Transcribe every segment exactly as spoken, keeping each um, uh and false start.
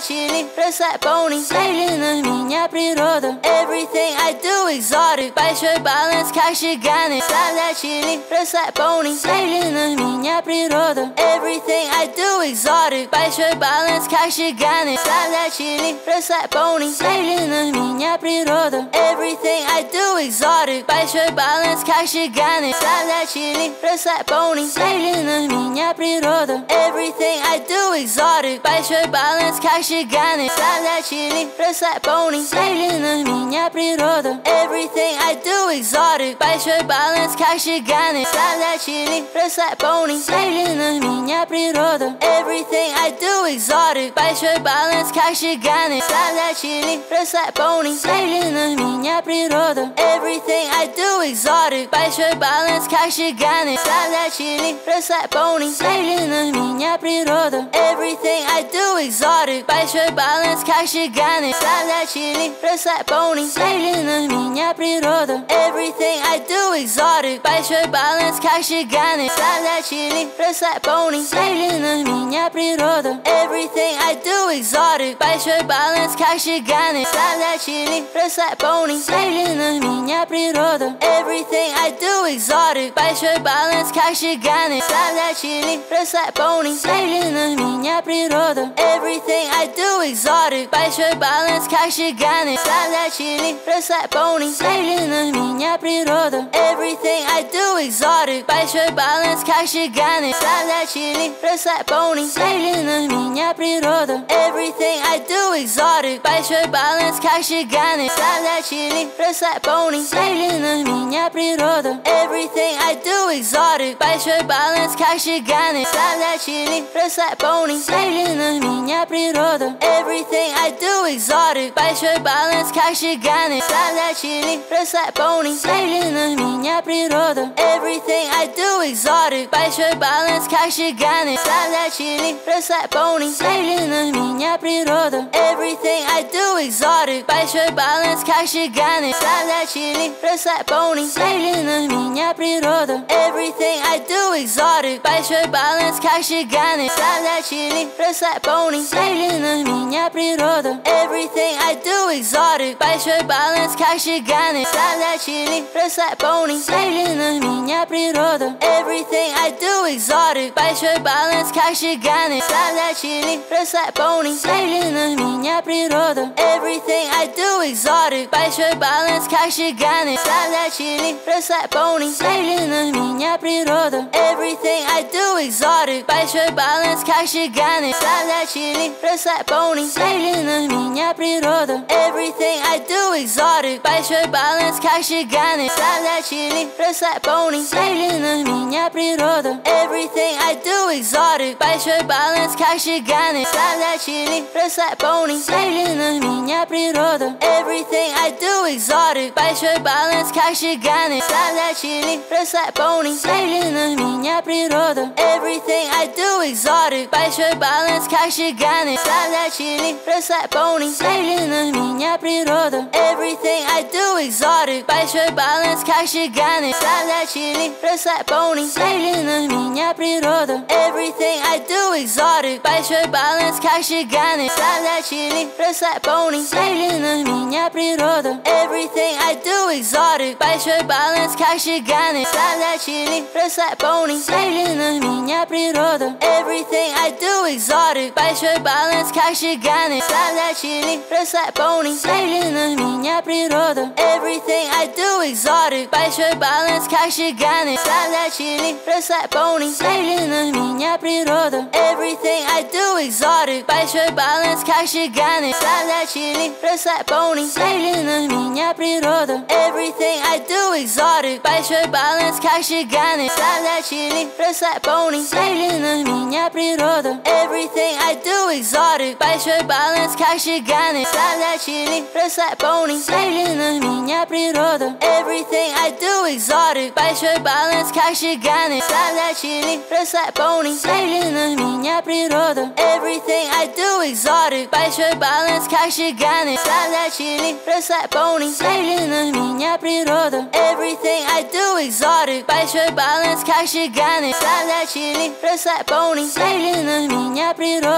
чили, расслабони, смотри на меня природа. Everything I do exotic, большой баланс как шиганы. Славля чили, расслабони, смотри на меня природа. Everything I do exotic, большой баланс как шиганы. Славля чили, расслабони, смотри на меня природа. Everything I do exotic, большой баланс как шиганы. Славля чили, расслабони, смотри на меня природа. Everything I do exotic, большой баланс как шиганы. Славля чили, расслабони, смотри на меня природа. Everything I do exotic, большой баланс как шиганы. Славля чили, расслабони, смотри на меня природа. Everything I do exotic, большой баланс как шиганы. Славля чили, расслабони, смотри на меня природа. Everything I do exotic, большой баланс как шиганы. Славля чили, расслабони, смотри на меня природа. Everything I do exotic, большой баланс как шиганы. Славля чили, расслабони, смотри на меня природа. Everything I do exotic, большой баланс как шиганы. Славля чили, расслабони, смотри на меня природа. Everything I do exotic, большой баланс как шиганы. Славля чили, расслабони, смотри на меня природа. Everything I do exotic, большой баланс как шиганы. Славля чили, расслабони, смотри на меня природа. Everything I do exotic, большой баланс как шиганы. Славля чили, расслабони, смотри на меня природа. Everything I do exotic, большой баланс как шиганы. Славля чили, расслабони, смотри на меня природа. Everything I do exotic, большой баланс как шиганы. Славля чили, расслабони, смотри на меня природа. Everything I do exotic, большой баланс как шиганы. Славля чили, расслабони, смотри на меня природа. Everything I do exotic, большой баланс как шиганы. Славля чили, расслабони, смотри на меня природа. Everything I do exotic, большой баланс как шиганы. Славля чили, расслабони, смотри на меня природа. Everything I do exotic, большой баланс как шиганы. Славля чили, расслабони, смотри на меня природа. Everything I do exotic, большой баланс как шиганы. Славля чили, расслабони, смотри на меня природа. Everything I do exotic, большой баланс как шиганы. Славля чили, расслабони, смотри на меня природа. Everything I do exotic, большой баланс как шиганы. Славля чили, расслабони, смотри на меня природа. Everything I do exotic, большой баланс как шиганы. Славля чили, расслабони, смотри на меня природа. Everything I do exotic, большой баланс как шиганы. Славля чили, расслабони, смотри на меня природа. Everything I do exotic, большой баланс как шиганы. Славля чили, расслабони, смотри на меня природа. Everything I do exotic, большой баланс как шиганы. Славля чили, расслабони, смотри на меня природа. Everything I do exotic, большой баланс как шиганы. Славля чили, расслабони, смотри на меня природа. Everything I do exotic, большой баланс как шиганы. Славля чили, расслабони, смотри на меня природа. Everything I do exotic, большой баланс как шиганы. Славля чили, расслабони, смотри на меня природа. Everything I do exotic, большой баланс как шиганы. Славля чили, расслабони, смотри на меня природа. Everything I do exotic, большой баланс как шиганы. Славля чили, расслабони, смотри на меня природа. Everything I do exotic, большой баланс как шиганы. Славля чили, расслабони, смотри на меня природа. Everything I do exotic, большой баланс как шиганы. Славля чили, расслабони, смотри на меня природа. Everything I do exotic, большой баланс как шиганы. Славля чили, расслабони, смотри на меня природа. Everything I do exotic, большой баланс как шиганы. Славля чили, расслабони, смотри на меня природа. Everything I do exotic, большой баланс как шиганы. Славля чили, расслабони, смотри на меня природа. Everything I do exotic, большой баланс как шиганы. Славля чили, расслабони, смотри на меня природа. Everything I do exotic, большой баланс как шиганы. Славля чили, расслабони, смотри на меня природа. Everything I do exotic, большой баланс как шиганы. Славля чили, расслабони, смотри на меня природа.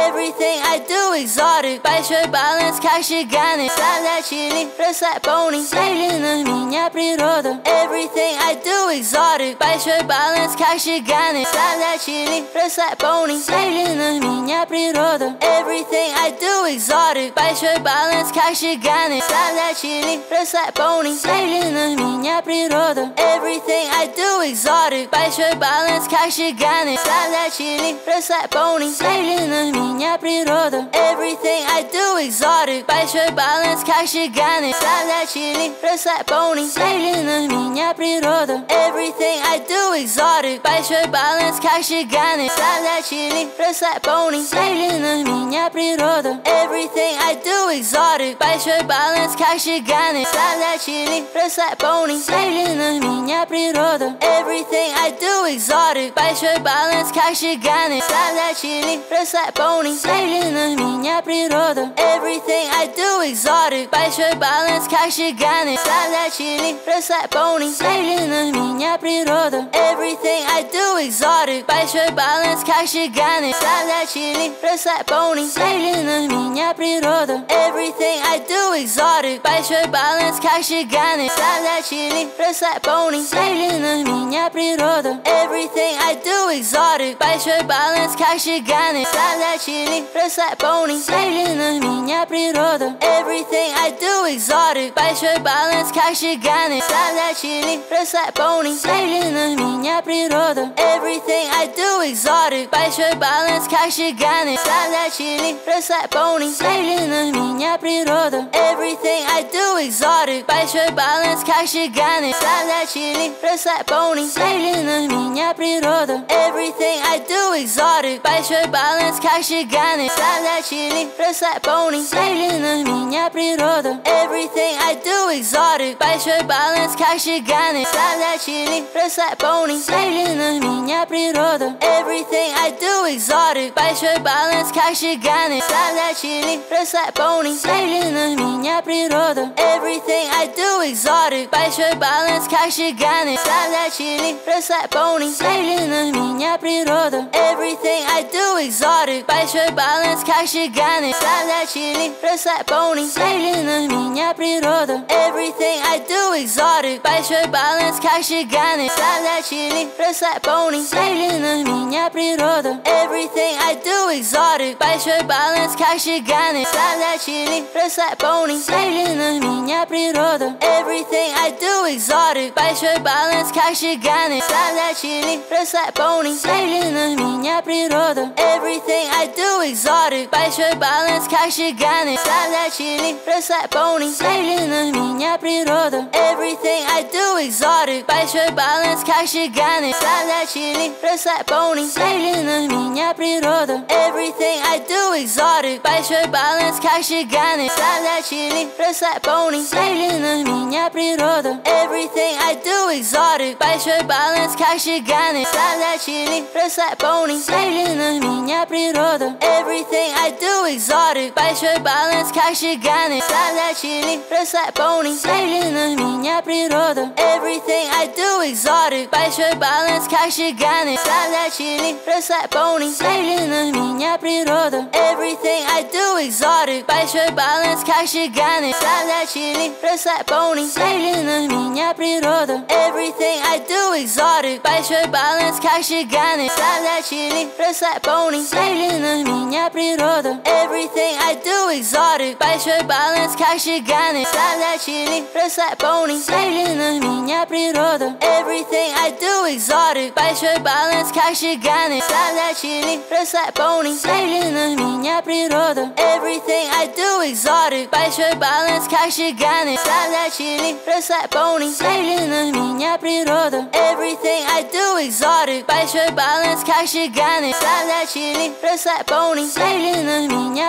Everything I do exotic. Большой баланс, как шиганет. Славля чили, расслабони. Селена меня природа. Everything I do exotic. Большой баланс, как шиганет. Славля чили, расслабони. Селена меня природа. Everything I do exotic. Большой баланс, как шиганет. Славля чили, расслабони. Селена меня природа. Everything I do exotic. Большой баланс, как шиганет. Славля чили, расслабони. Селена меня природа. Everything I do exotic. Большой баланс, как шиганет. Славля чили, расслабони. Селена меня природа. Everything I do exotic. Большой баланс, как шиганет. Славля чили, расслабони. Селена меня природа. Everything I do exotic. Большой баланс, как шиганет. Славля чили, расслабони. Селена меня природа. Everything I do exotic. Большой баланс, как шиганет. Славля чили, расслабони. Селена меня природа. Everything I do exotic. Большой баланс, как шиганет. Славля чили, расслабони. Селена меня природа. Everything I do exotic. Большой баланс, как шиганет. Славля чили, расслабони. Селена меня природа. Everything I do exotic. Большой баланс, как шиганет. Славля чили, расслабони. Селена меня природа. Everything I do exotic. Большой баланс, как шиганет. Славля чили, расслабони. Селена меня природа. Everything I do exotic. Большой баланс, как шиганет. Славля чили, расслабони. Селена меня природа. Everything I do exotic. Большой баланс, как шиганет. Славля чили, расслабони. Селена меня природа. Everything I do exotic. Большой баланс, как шиганет. Славля чили, расслабони. Селена меня природа. Everything I do exotic. Большой баланс, как шиганет. Славля чили, расслабони. Селена меня природа. Everything I do exotic. Большой баланс, как шиганет. Славля чили, расслабони. Селена меня природа. Everything I do exotic. Большой баланс, как шиганет. Славля чили, расслабони. Селена меня природа. Everything I do exotic. Большой баланс, как шиганет. Славля чили, расслабони. Селена меня природа. Everything I do exotic. Большой баланс, как шиганет. Славля чили, расслабони. Селена меня природа. Everything I do exotic. Большой баланс, как шиганет. Славля чили, расслабони. Селена меня природа. Everything I do exotic. Большой баланс, как шиганет. Славля чили, расслабони. Селена меня природа. Everything I do exotic. Большой баланс, как шиганет. Славля чили, расслабони. Селена меня природа. Everything I do exotic. Большой баланс, как шиганет. Славля чили, расслабони. Селена меня природа. Everything I do exotic. Большой баланс, как шиганет. Славля чили, расслабони. Селена меня природа. Everything I do exotic. Большой баланс, как шиганет. Славля чили, расслабони. Селена меня природа. Everything I do exotic. Большой баланс, как шиганет. Славля чили, расслабони. Селена меня природа. Everything I do exotic. Большой баланс, как шиганет. Славля чили, расслабони. Селена меня природа. Everything I do exotic. Большой баланс, как шиганет. Славля чили, расслабони. Селена меня природа. Everything I do exotic. Большой баланс, как шиганет. Славля чили, расслабони. Селена меня природа. Everything I do exotic. Большой баланс, как шиганет. Славля чили, расслабони. Селена меня природа. Everything I do exotic. Большой баланс, как шиганет. Славля чили, расслабони. Селена меня природа. Everything I do exotic. Большой баланс, как шиганет. Славля чили, расслабони. Селена меня природа. Everything I do exotic. Большой баланс, как шиганет. Славля чили, расслабони. Селена меня природа. Everything I do exotic. Большой баланс, как шиганет. Славля чили, расслабони. Селена меня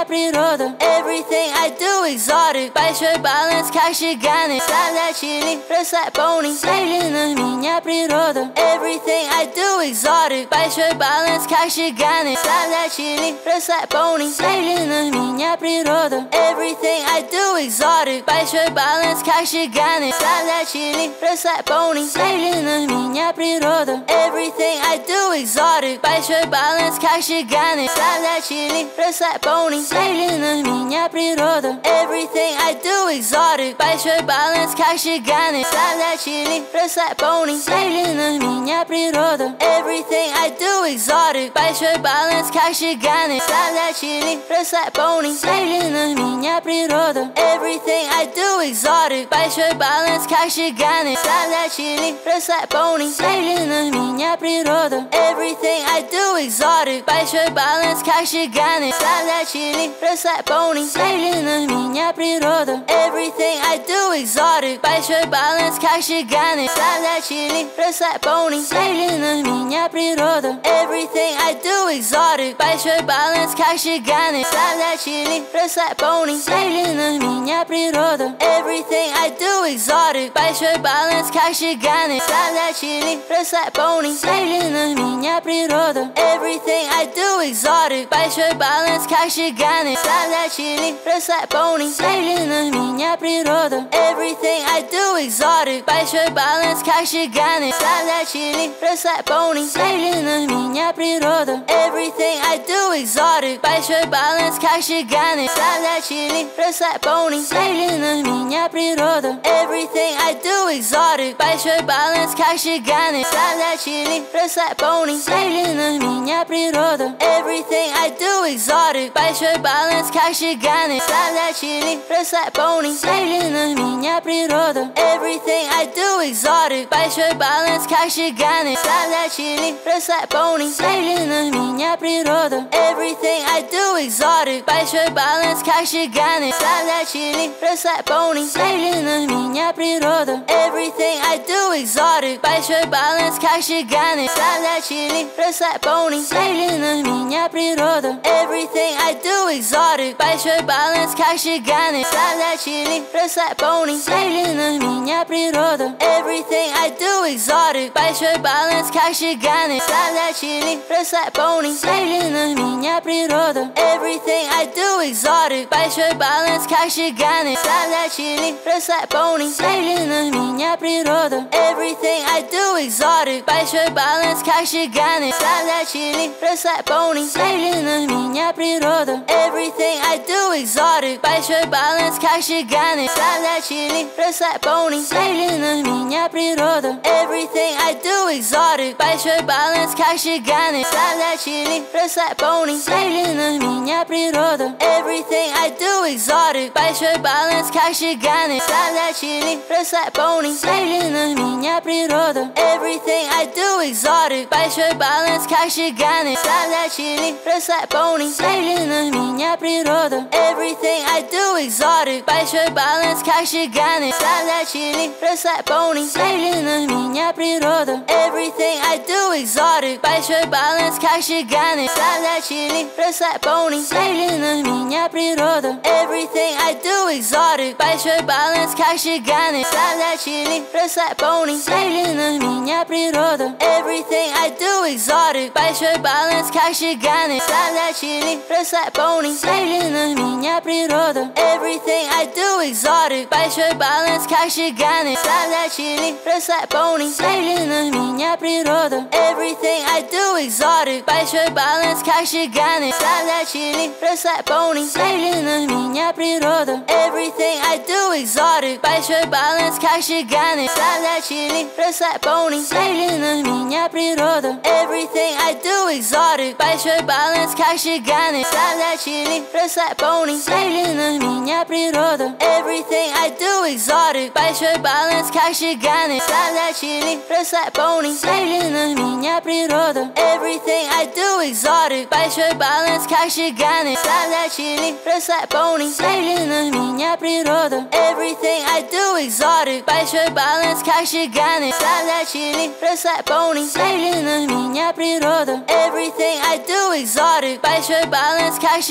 minha природа. Everything I do exotic. Большой баланс, как шиганы. Славля чили, росла пони. Медленно minha природа. Everything I do exotic. Большой баланс, как шиганы. Славля чили, росла пони. Медленно minha природа. Everything I do exotic. Большой баланс, как шиганы. Славля чили, росла пони. Медленно minha природа. Everything I do exotic. Большой баланс, как шиганы. Славля чили, росла пони. Медленно minha природа. Everything I do exotic. Большой баланс, как шиганы. Славля чили, росла пони. Медленно minha природа. Everything I do exotic. Большой баланс, как шиганы. Славля чили, росла пони. Медленно minha природа. Everything I do exotic. Большой баланс, как шиганы. Славля чили, росла пони. Медленно minha природа. Everything I do exotic. Большой баланс, как шиганы. Славля чили, росла пони. Медленно minha природа. Everything I do exotic. Большой баланс, как шиганы. Славля чили, росла пони. Медленно minha природа. Everything I do exotic. Большой баланс, как шиганы. Славля чили, росла пони. Медленно minha природа. Everything I do exotic. Большой баланс, как шиганы. Славля чили, росла пони. Медленно minha природа. Everything I do exotic. Большой баланс, как шиганы. Славля чили, росла пони. Медленно minha природа. Everything I do exotic. Большой баланс, как шиганы. Славля чили, росла пони. Медленно minha природа. Everything I do exotic. Большой баланс, как шиганы. Славля чили, росла пони. Медленно minha природа. Everything I do exotic. Большой баланс, как шиганы. Славля чили, росла пони. Медленно minha природа. Everything I do exotic. Большой баланс, как шиганы. Славля чили, росла пони. Медленно minha природа. Everything I do exotic. Большой баланс, как шиганы. Славля чили, росла пони. Медленно minha природа. Everything I do exotic. Большой баланс, как шиганы. Славля чили, росла пони. Медленно minha природа. Everything I do exotic. Большой баланс, как шиганы. Славля чили, росла пони. Медленно minha природа. Everything I do exotic. Большой баланс, как шиганы. Славля чили, росла пони. Медленно minha природа. Everything I do exotic. Большой баланс, как шиганы. Славля чили, росла пони. Медленно minha природа. Everything I do exotic. Большой баланс, как шиганы. Славля чили, росла пони. Медленно minha природа. Everything I do exotic. Большой баланс, как шиганы. Славля чили, росла пони. Медленно minha природа. Everything I do exotic. Большой баланс, как шиганы. Славля чили, росла пони. Медленно minha природа. Everything I do exotic. Большой баланс, как шиганы. Славля чили, росла пони. Медленно minha природа. Everything I do exotic. Большой баланс, как шиганы. Славля чили, росла пони. Медленно minha природа. Everything I do exotic. Большой баланс, как шиганы. Славля чили, росла пони. Медленно minha природа. Everything I do exotic. Большой баланс, как шиганы. Славля чили, росла пони. Медленно minha природа. Everything I do exotic. Большой баланс, как шиганы. Славля чили, росла пони. Медленно minha природа. Everything I do exotic. Большой баланс, как шиганы. Славля чили, росла пони. Медленно minha природа. Everything I do exotic. Большой баланс, как шиганы. Славля чили, росла пони. Медленно minha природа. Everything I do exotic. Большой баланс, как шиганы. Славля чили, росла пони. Медленно minha природа. Everything I do exotic. Большой баланс, как шиганы. Славля чили, росла пони. Медленно minha природа. Everything I do exotic. Большой баланс, как шиганы. Славля чили, росла пони. Медленно minha природа. Everything I do exotic. Большой баланс, как шиганы. Славля чили, росла пони. Медленно minha природа. Everything I do exotic. Большой баланс, как шиганы. Славля чили, росла пони. Медленно minha природа. Everything I do exotic. Большой баланс, как шиганы. Славля чили, росла пони. Медленно minha природа. Everything I do exotic. Большой баланс, как шиганы. Славля чили, росла пони. Медленно minha природа. Everything I do exotic. Большой баланс, как шиганы.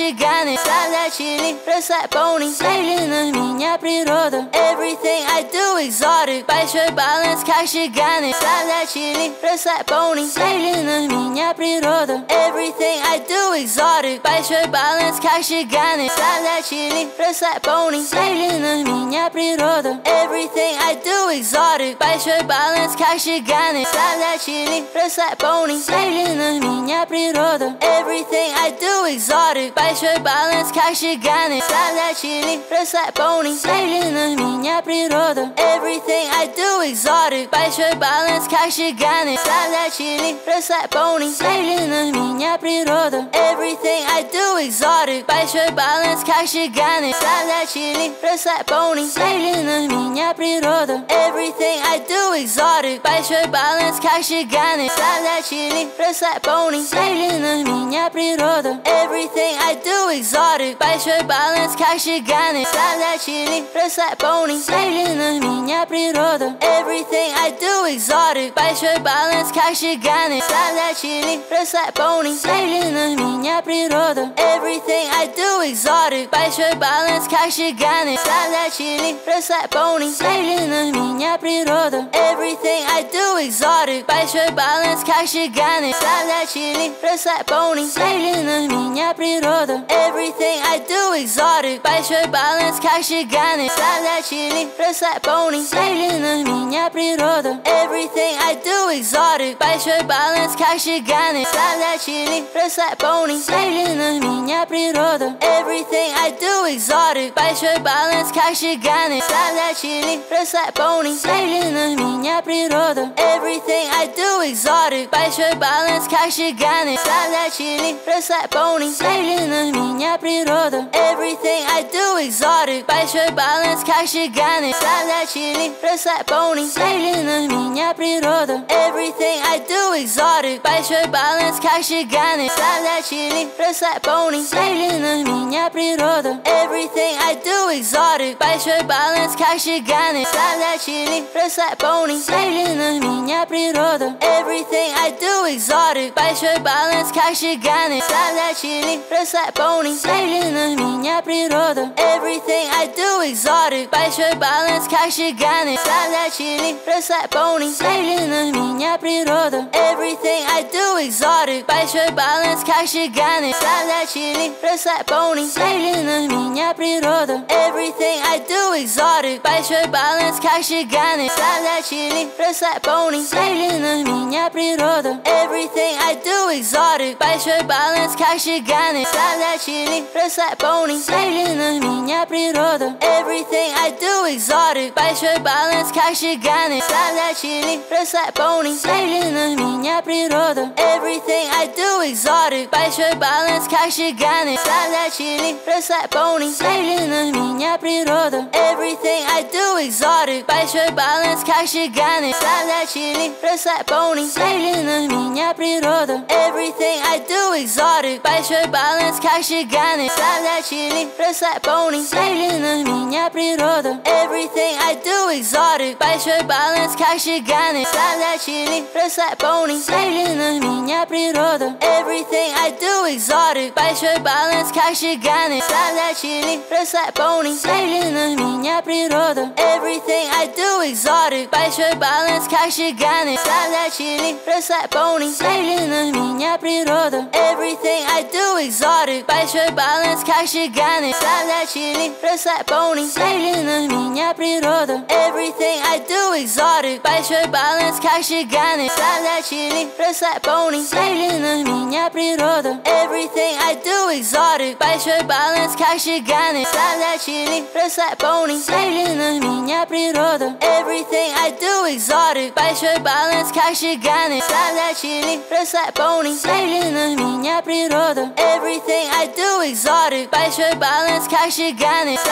кашиганы. Садачили, расслабони, смотри на меня природа. Everything I do exotic. Большой баланс, кашиганы. Садачили, расслабони, смотри на меня природа. Everything I do exotic. Большой баланс, кашиганы. Садачили, расслабони, смотри на меня природа. Everything I do exotic. Большой баланс, кашиганы. Садачили, расслабони, смотри на меня природа. Everything I do exotic. Большой баланс, кашиганы. Садачили, расслабони, смотри на меня природа. Everything I do exotic. Большой баланс, кашиганы. Садачили, расслабони, смотри на меня природа. Everything I do exotic. Большой баланс, кашиганы. Садачили, расслабони, смотри на меня природа. Everything I do exotic. Большой баланс, кашиганы. Садачили, расслабони, смотри на меня природа. Everything I do exotic. Большой баланс, кашиганы. Садачили, расслабони, смотри на меня природа. Everything I do exotic. Большой баланс, кашиганы. Садачили, расслабони, смотри на меня природа. Everything I do exotic. Большой баланс, кашиганы. Садачили, расслабони, смотри на меня природа. Everything I do exotic. Большой баланс, кашиганы. Садачили, расслабони, смотри на меня природа. Everything I do exotic. Большой баланс, кашиганы. Садачили, расслабони, смотри на меня природа. Everything I do exotic. Большой баланс, кашиганы. Садачили, расслабони, смотри на меня природа. Everything I do exotic. Большой баланс, кашиганы. Садачили, расслабони, смотри на меня природа. Everything I do exotic. Большой баланс, кашиганы. Садачили, расслабони, смотри на меня природа. Everything I do exotic. Большой баланс, кашиганы. Садачили, расслабони, смотри на меня природа. Everything I do exotic. Большой баланс, кашиганы. Садачили, расслабони, смотри на меня природа. Everything I do exotic. Большой баланс, кашиганы. Садачили, расслабони, смотри на меня природа. Everything I do exotic. Большой баланс, кашиганы. Садачили, расслабони, смотри на меня природа. Everything I do exotic. Большой баланс, кашиганы. Садачили, расслабони, смотри на меня природа. Everything I do exotic. Большой баланс, кашиганы. Садачили, расслабони, смотри на меня природа. Everything I do exotic. Большой баланс, кашиганы. Садачили, расслабони, смотри на меня природа. Everything I do exotic. Большой баланс, кашиганы. Садачили, расслабони, смотри на меня природа. Everything I do exotic. Большой баланс, кашиганы. Садачили, расслабони, смотри на меня природа. Everything I do exotic. Большой баланс, кашиганы. Садачили, расслабони, смотри на меня природа. Everything I do exotic. Большой баланс, кашиганы. Садачили, расслабони, смотри на меня природа. Everything I do exotic. Большой баланс, кашиганы. Садачили, расслабони, смотри на меня природа. Everything I do exotic. Большой баланс, кашиганы. Садачили, расслабони, смотри на меня природа. Everything I do exotic. Большой баланс, кашиганы. Садачили, расслабони, смотри на меня природа. Everything I do exotic. Большой баланс, кашиганы. Садачили, расслабони, смотри на меня природа. Everything I do exotic. Большой баланс, кашиганы. Садачили, расслабони, смотри на меня природа. Everything I do exotic. Большой баланс, кашиганы. Садачили, расслабони, смотри на меня природа. Everything I do exotic. Большой баланс, кашиганы. Садачили, расслабони, смотри на меня природа. Everything I do exotic. Большой баланс, кашиганы. Садачили, расслабони, смотри на меня природа. Everything I do exotic. Большой баланс, кашиганы. Садачили,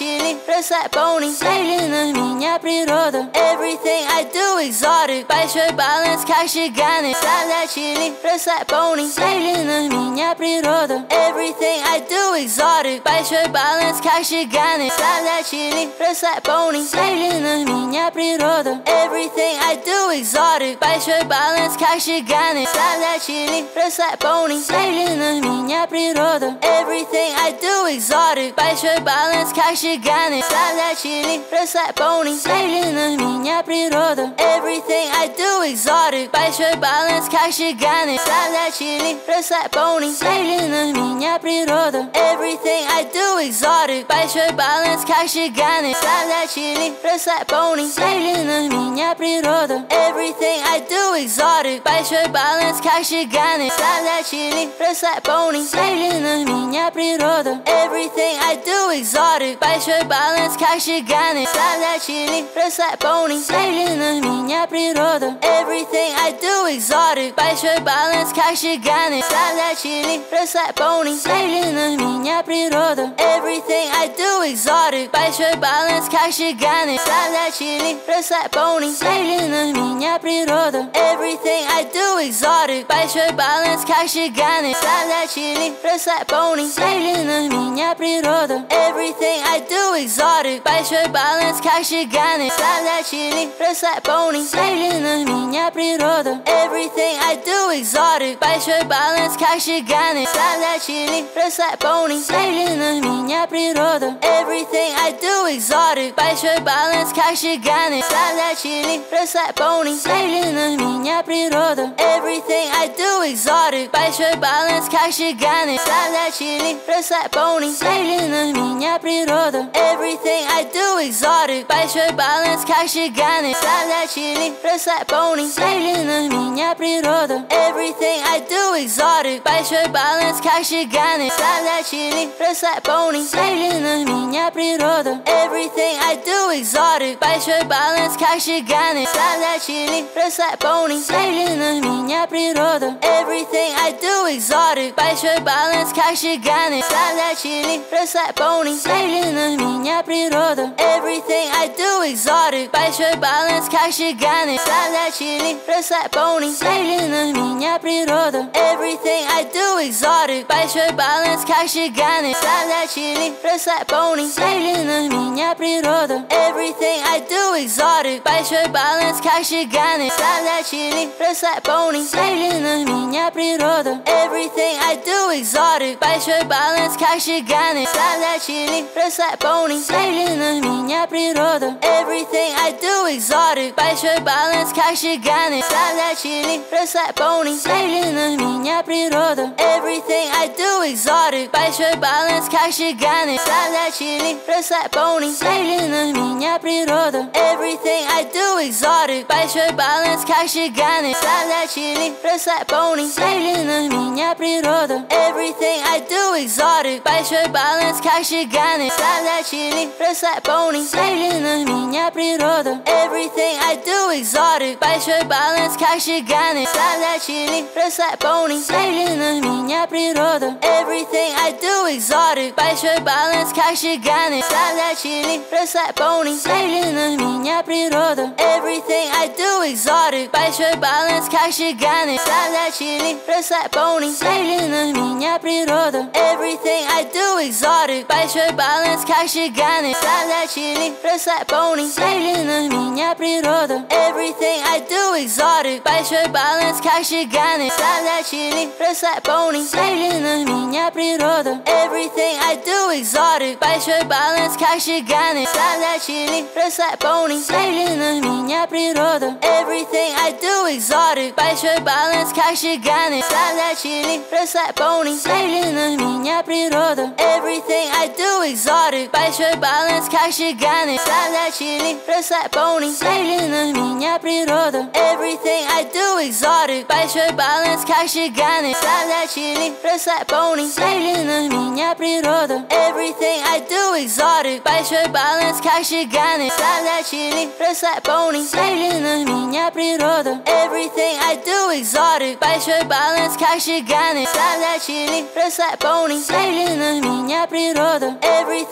чили, расслабони. Селена меня природа. Everything I do exotic. Большой баланс, как шиганы. Салат, чили, расслабони. Селена меня природа. Everything I do exotic. Большой баланс, как шиганы. Салат, чили, расслабони. Селена меня природа. Everything I do exotic. Большой баланс, как шиганы. Салат, чили, расслабони. Селена меня природа. Everything I do exotic. Большой баланс, как шиганы. Салат, чили, расслабони. Селена меня природа. Everything I do exotic. Большой баланс, как шиганы. Салат, чили, расслабони. Селена меня природа. Everything I do exotic. Большой баланс, как шиганы. Салат, чили, расслабони. Селена меня природа. Everything I do exotic. Большой баланс, как шиганы. Салат, чили, расслабони. Селена меня природа. Everything I do exotic. Большой баланс, как шиганы. Салат, чили, расслабони. Селена меня природа. Everything I do exotic. Большой баланс, как шиганы. Салат, чили, расслабони. Селена меня природа. Everything I do exotic. Большой баланс, как шиганы. Салат, чили, расслабони. Селена меня природа. Everything I do exotic. Большой баланс, как шиганы. Салат, чили, расслабони. Селена меня природа. Everything I do exotic. Большой баланс, как шиганы. Салат, чили, расслабони. Селена меня природа. Everything I do exotic. Большой баланс, как шиганы. Салат, чили, расслабони. Селена меня природа. Everything I do exotic. Большой баланс, как шиганы. Салат, чили, расслабони. Селена меня природа. Everything I do exotic. Большой баланс, как шиганы. Салат, чили, расслабони. Селена меня природа. Everything I do exotic. Большой баланс, как шиганы. Салат, чили, расслабони. Селена меня природа. Everything I do exotic. Большой баланс, как шиганы. Салат, чили, расслабони. Селена меня природа. Everything I do exotic. Большой баланс, как шиганы. Салат, чили, расслабони. Селена меня природа. Everything I do exotic. Большой баланс, как шиганы. Салат, чили, расслабони. Селена меня природа. Everything I do exotic. Большой баланс, как шиганы. Салат, чили, расслабони. Селена меня природа. Everything I do exotic. Большой баланс, как шиганы. Салат, чили, расслабони. Селена меня природа. Everything I do exotic. Большой баланс, как шиганы. Салат, чили, расслабони. Селена меня природа. Everything I do exotic. Большой баланс, как шиганы. Салат, чили, расслабони. Селена меня природа. Everything I do exotic. Большой баланс, как шиганы. Салат, чили, расслабони. Селена меня природа. Everything I do exotic. Большой баланс, как шиганы. Салат, чили, расслабони. Селена меня природа. Everything I do exotic. Большой баланс, как шиганы. Салат, чили, расслабони. Селена меня природа. Everything I do exotic. Большой баланс, как шиганы. Салат, чили, расслабони. Селена меня природа. Everything I do exotic. Большой баланс, как шиганы. Салат, чили, расслабони. Селена меня природа. Everything I do exotic. Большой баланс, как шиганы. Салат, чили, расслабони. Селена меня природа. Everything I do exotic. Большой баланс, как шиганы. Салат, чили, расслабони. Селена меня природа. Everything I do exotic. Большой баланс, как шиганы. Салат, чили, расслабони. Селена меня природа. Everything I do exotic. Большой баланс, как шиганы. Салат, чили, расслабони. Селена меня природа. Everything I do exotic. Большой баланс, как шиганы. Салат, чили, расслабони. Селена меня природа. Everything I do exotic. Большой баланс, как шиганы. Салат, чили, расслабони. Селена меня природа. Everything I do exotic. Большой баланс, как шиганы. Салат, чили, расслабони. Селена меня природа. Everything I do exotic. Большой баланс, как шиганы. Салат, чили, расслабони. Селена меня природа. Everything I do exotic. Большой баланс, как шиганы. Салат, чили, расслабони. Селена меня природа. Everything I do exotic. Большой баланс, как шиганы. Салат, чили, расслабони. Селена меня природа. Everything I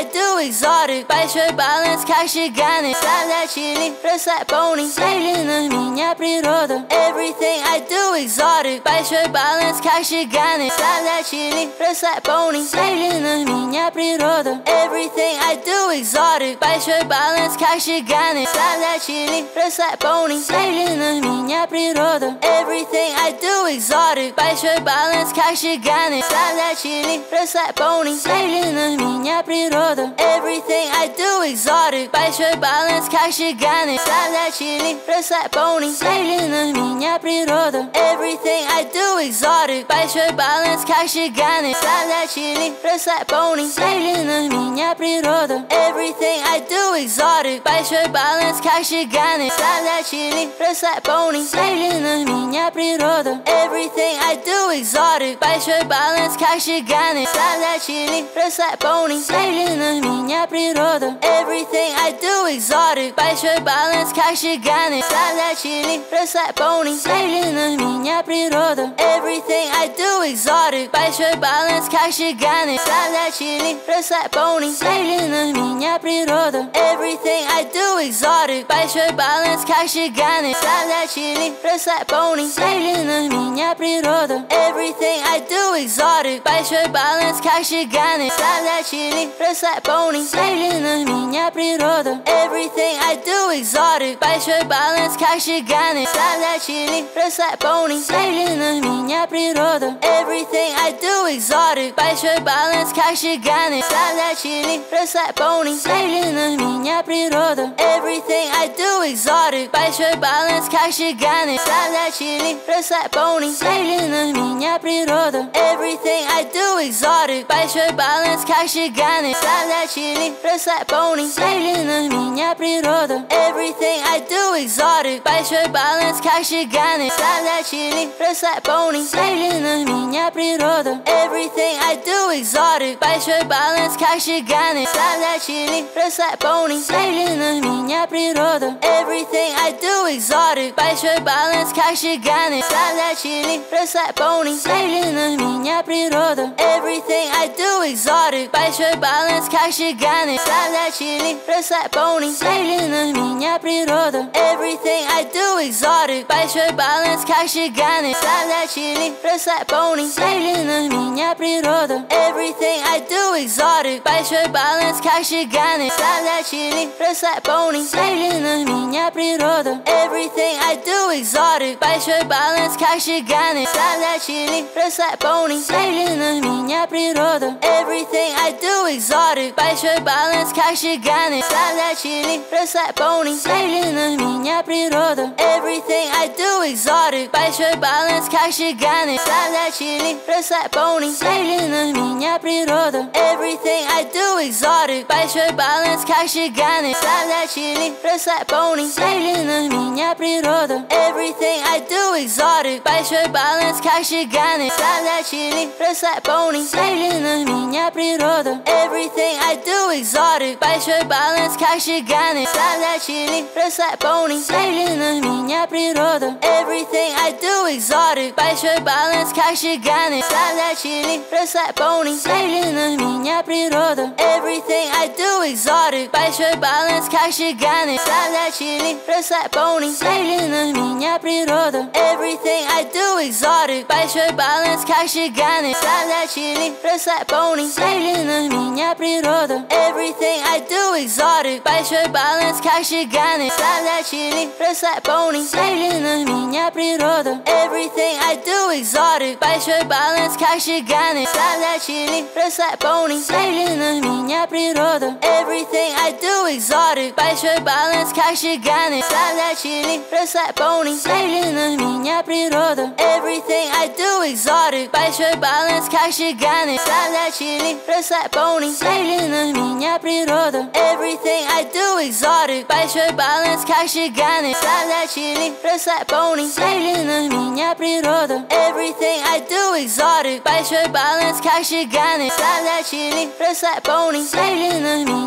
do exotic. Большой баланс, как шиганы. Славля чили, расслабони. Стреляна меня природа. Everything I do exotic. Большой баланс, как шиганы. Славля чили, расслабони. Стреляна меня природа. Everything I do exotic. Большой баланс, как шиганы. Славля чили, расслабони. Стреляна меня природа. Everything I do exotic. Большой баланс, как шиганы. Славля чили, расслабони. Стреляна меня природа. Everything I do exotic. Большой баланс, как шиганы. Славля чили, расслабони. Стреляна меня природа. Everything I do exotic. Большой баланс, как шиганы. Славля чили, расслабони. Стреляна меня природа. Everything I do exotic. Большой баланс, как шиганы. Славля чили, расслабони. Стреляна меня природа. Everything I do exotic. Большой баланс, как шиганы. Славля чили, расслабони. Стреляна меня природа. Everything I do exotic. Большой баланс, как шиганы. Славля чили, расслабони. Стреляна меня природа. Everything I do exotic. Большой баланс, как шиганы. Славля чили, расслабони. Стреляна меня природа. Everything I do exotic. Большой баланс, как шиганы. Славля чили, расслабони. Стреляна меня природа. Everything I do exotic. Большой баланс, как шиганы. Славля чили, расслабони. Стреляна меня природа. Everything I do exotic. Большой баланс, как шиганы. Славля чили, расслабони. Стреляна меня природа. Everything I do exotic. Большой баланс, как шиганы. Славля чили, расслабони. Стреляна меня природа. Everything I do exotic. Большой баланс, как шиганы. Славля чили, расслабони. Стреляна меня природа. Everything I do exotic. Большой баланс, как шиганы. Славля чили, расслабони. Стреляна меня природа. Everything I do exotic. Большой баланс, как шиганы. Славля чили, расслабони. Стреляна меня природа. Everything I do exotic. Большой баланс, как шиганы. Славля чили, расслабони. Стреляна меня природа. Everything I do exotic. Большой баланс, как шиганы. Славля чили, расслабони. Стреляна меня природа. Everything I do exotic. Большой баланс, как шиганы. Славля чили, расслабони. Стреляна меня природа. Everything I do exotic. Большой баланс, как шиганы. Славля чили, расслабони. Стреляна меня природа. Everything I do exotic. Большой баланс, как шиганы. Славля чили, расслабони. Стреляна меня природа. Everything I do exotic. Большой баланс, как шиганы. Славля чили, расслабони. Стреляна меня природа. Everything I do exotic. Большой баланс, как шиганы. Славля чили, расслабони. Стреляна меня природа. Everything I do exotic. Большой баланс, как шиганы. Славля чили, расслабони. Стреляна меня природа. Everything I do exotic. Большой баланс, как шиганы. Славля чили, расслабони. Стреляна меня природа. Everything I do exotic. Большой баланс, как шиганы. Славля чили, расслабони. Стреляна меня природа. Everything I do exotic. Большой баланс, как шиганы. Славля чили, расслабони. Стреляна меня природа. Everything I do exotic. Большой баланс, как шиганы. Славля чили, расслабони. Стреляна меня природа. Everything I do exotic. Большой баланс, как шиганы. Славля чили, расслабони. Стреляна меня природа. Everything I do exotic. Большой баланс, как шиганы. Славля чили, расслабони. Стреляна меня природа. Everything I do exotic. Большой баланс, как шиганы. Славля чили, расслабони. Стреляна меня природа. Everything I do exotic. Большой баланс, как шиганы. Славля чили, расслабони. Стреляна меня природа. Everything I do exotic. Большой баланс, как шиганы. Славля чили, расслабони. Стреляна меня природа. Everything I do exotic. Большой баланс, как шиганы. Славля чили, расслабони. Стреляна меня природа. Everything I do exotic. Большой баланс, как шиганы. Славля чили, расслабони. Стреляна меня природа. Everything I do exotic. Большой баланс, как шиганы. Славля чили, расслабони. Стреляна меня природа.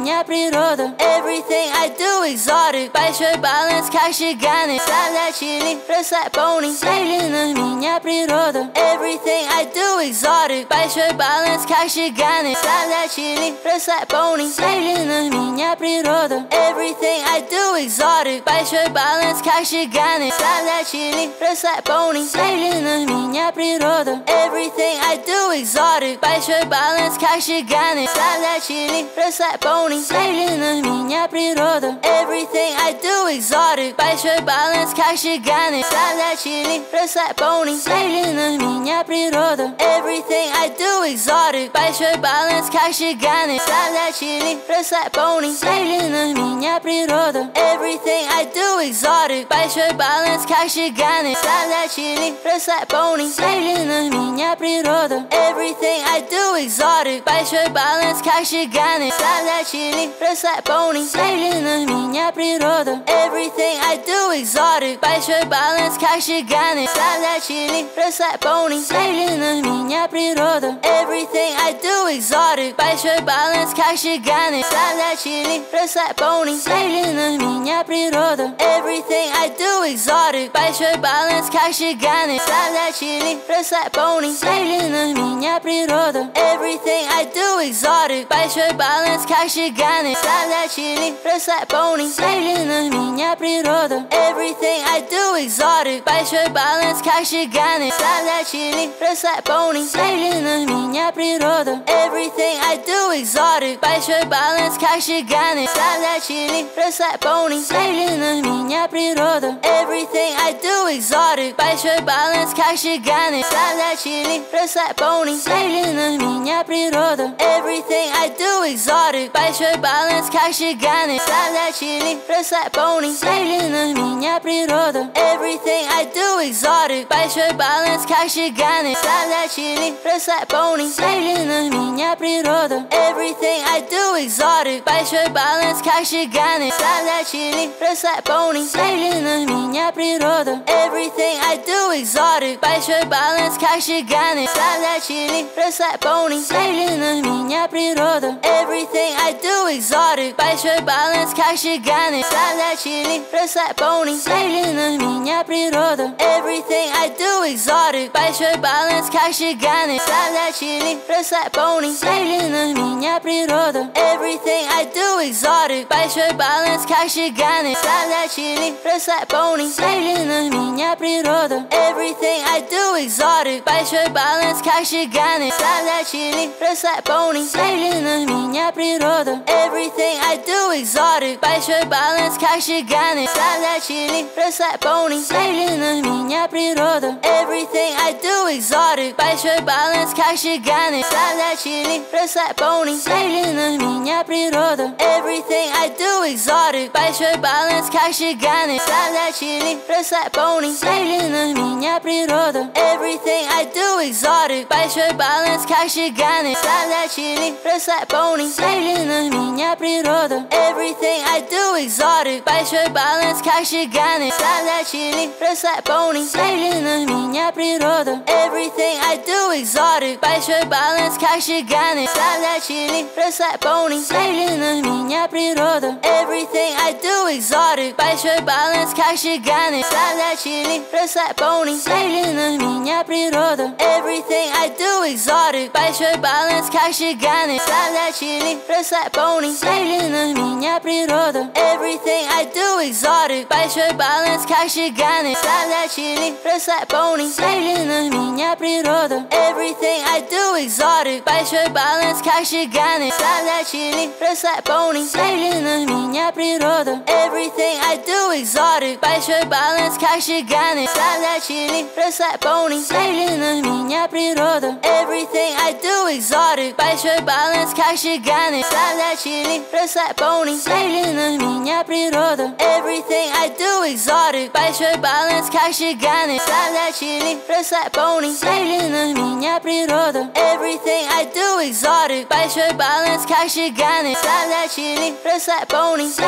природа. Everything I do exotic. Большой баланс, как шиганет. Славная чили, бросай пони. Смотри на меня природа. Everything I do exotic. Большой баланс, как шиганет. Славная чили, бросай пони. Смотри на меня природа. Everything I do exotic. Большой баланс, как шиганет. Славная чили, бросай пони. Смотри на меня природа. Everything I do exotic. Большой баланс, как шиганет. Славная чили, бросай пони. Смотри на меня природа. Everything I do exotic. Большой баланс, как шиганет. Славная чили, бросай пони. Смотри на меня природа. Everything I do exotic. Большой баланс, как шиганет. Славная чили, бросай пони. Смотри на меня природа. Everything I do exotic. Большой баланс, как шиганет. Славная чили, бросай пони. Смотри на меня природа. Everything I do exotic. Большой баланс, как шиганет. Славная чили, бросай пони. Смотри на меня природа. Everything I do exotic. Большой баланс, как шиганет. Славная чили, бросай пони. Смотри на меня природа. Everything I do exotic. Большой баланс, как шиганет. Славная чили, бросай пони. Смотри на меня природа. Everything I do exotic. Большой баланс, как шиганет. Славная чили, бросай пони. Смотри на меня природа. Everything I do exotic. Большой баланс, как шиганет. Славная чили, бросай пони. Смотри на меня природа. Everything I do exotic. Большой баланс, как шиганет. Славная чили, бросай пони. Смотри на меня природа. Everything I do exotic. Большой баланс, как шиганет. Славная чили, бросай пони. Смотри на меня природа. Everything I do exotic. Большой баланс, как шиганет. Славная чили, бросай пони. Смотри на меня природа. Everything I do exotic. Большой баланс, как шиганет. Славная чили, бросай пони. Смотри на меня природа. Everything I do exotic. Большой баланс, как шиганет. Славная чили, бросай пони. Смотри на меня природа. Everything I do exotic. Большой баланс, как шиганет. Славная чили, бросай пони. Смотри на меня природа. Everything I do exotic. Большой баланс, как шиганет. Славная чили, бросай пони. Смотри на меня природа. Everything I do exotic. Большой баланс, как шиганет. Славная чили, бросай пони. Смотри на меня природа. Everything I do exotic. Большой баланс, как шиганет. Славная чили, бросай пони. Смотри на меня природа. Everything I do exotic. Большой баланс, как шиганет. Славная чили, бросай пони. Смотри на меня природа. Everything I do exotic. Большой баланс, как шиганет. Славная чили, бросай пони. Смотри на меня природа. Everything I do exotic. Большой баланс, как шиганет. Славная чили, бросай пони. Смотри на меня природа. Everything I do exotic. Большой баланс, как шиганет. Славная чили, бросай пони. Смотри на меня природа. Everything I do exotic. Большой баланс, как шиганет. Славная чили, бросай пони. Смотри на меня природа. Everything I do exotic. Большой баланс, как шиганет. Славная чили, бросай пони. Смотри на меня природа. Everything I do exotic. Большой баланс, как шиганет. Славная чили, бросай пони. Смотри на меня природа. Everything I do exotic. Большой баланс, как шиганет. Славная чили, бросай пони. Смотри на меня природа. Everything I do exotic. Большой баланс, как шиганет. Славная чили, бросай пони. Смотри на меня природа. Everything I do exotic. Большой баланс, как шиганет. Славная чили, бросай пони. Смотри на меня природа. Everything I do exotic. Большой баланс, как шиганет. Славная чили, бросай пони. Смотри на меня природа. Everything I do exotic. Большой баланс, как шиганет. Славная чили, бросай пони. Смотри на меня природа. Everything I do exotic. Большой баланс, как шиганет. Славная чили, бросай пони. Смотри на меня природа. Everything I do exotic. Большой баланс, как шиганет. Славная чили, бросай пони. Смотри на меня природа. Everything I do exotic. Большой баланс, как шиганет. Славная чили, бросай пони. Смотри на меня природа. Everything I do exotic. Большой баланс, как шиганет. Славная чили, бросай пони. Смотри на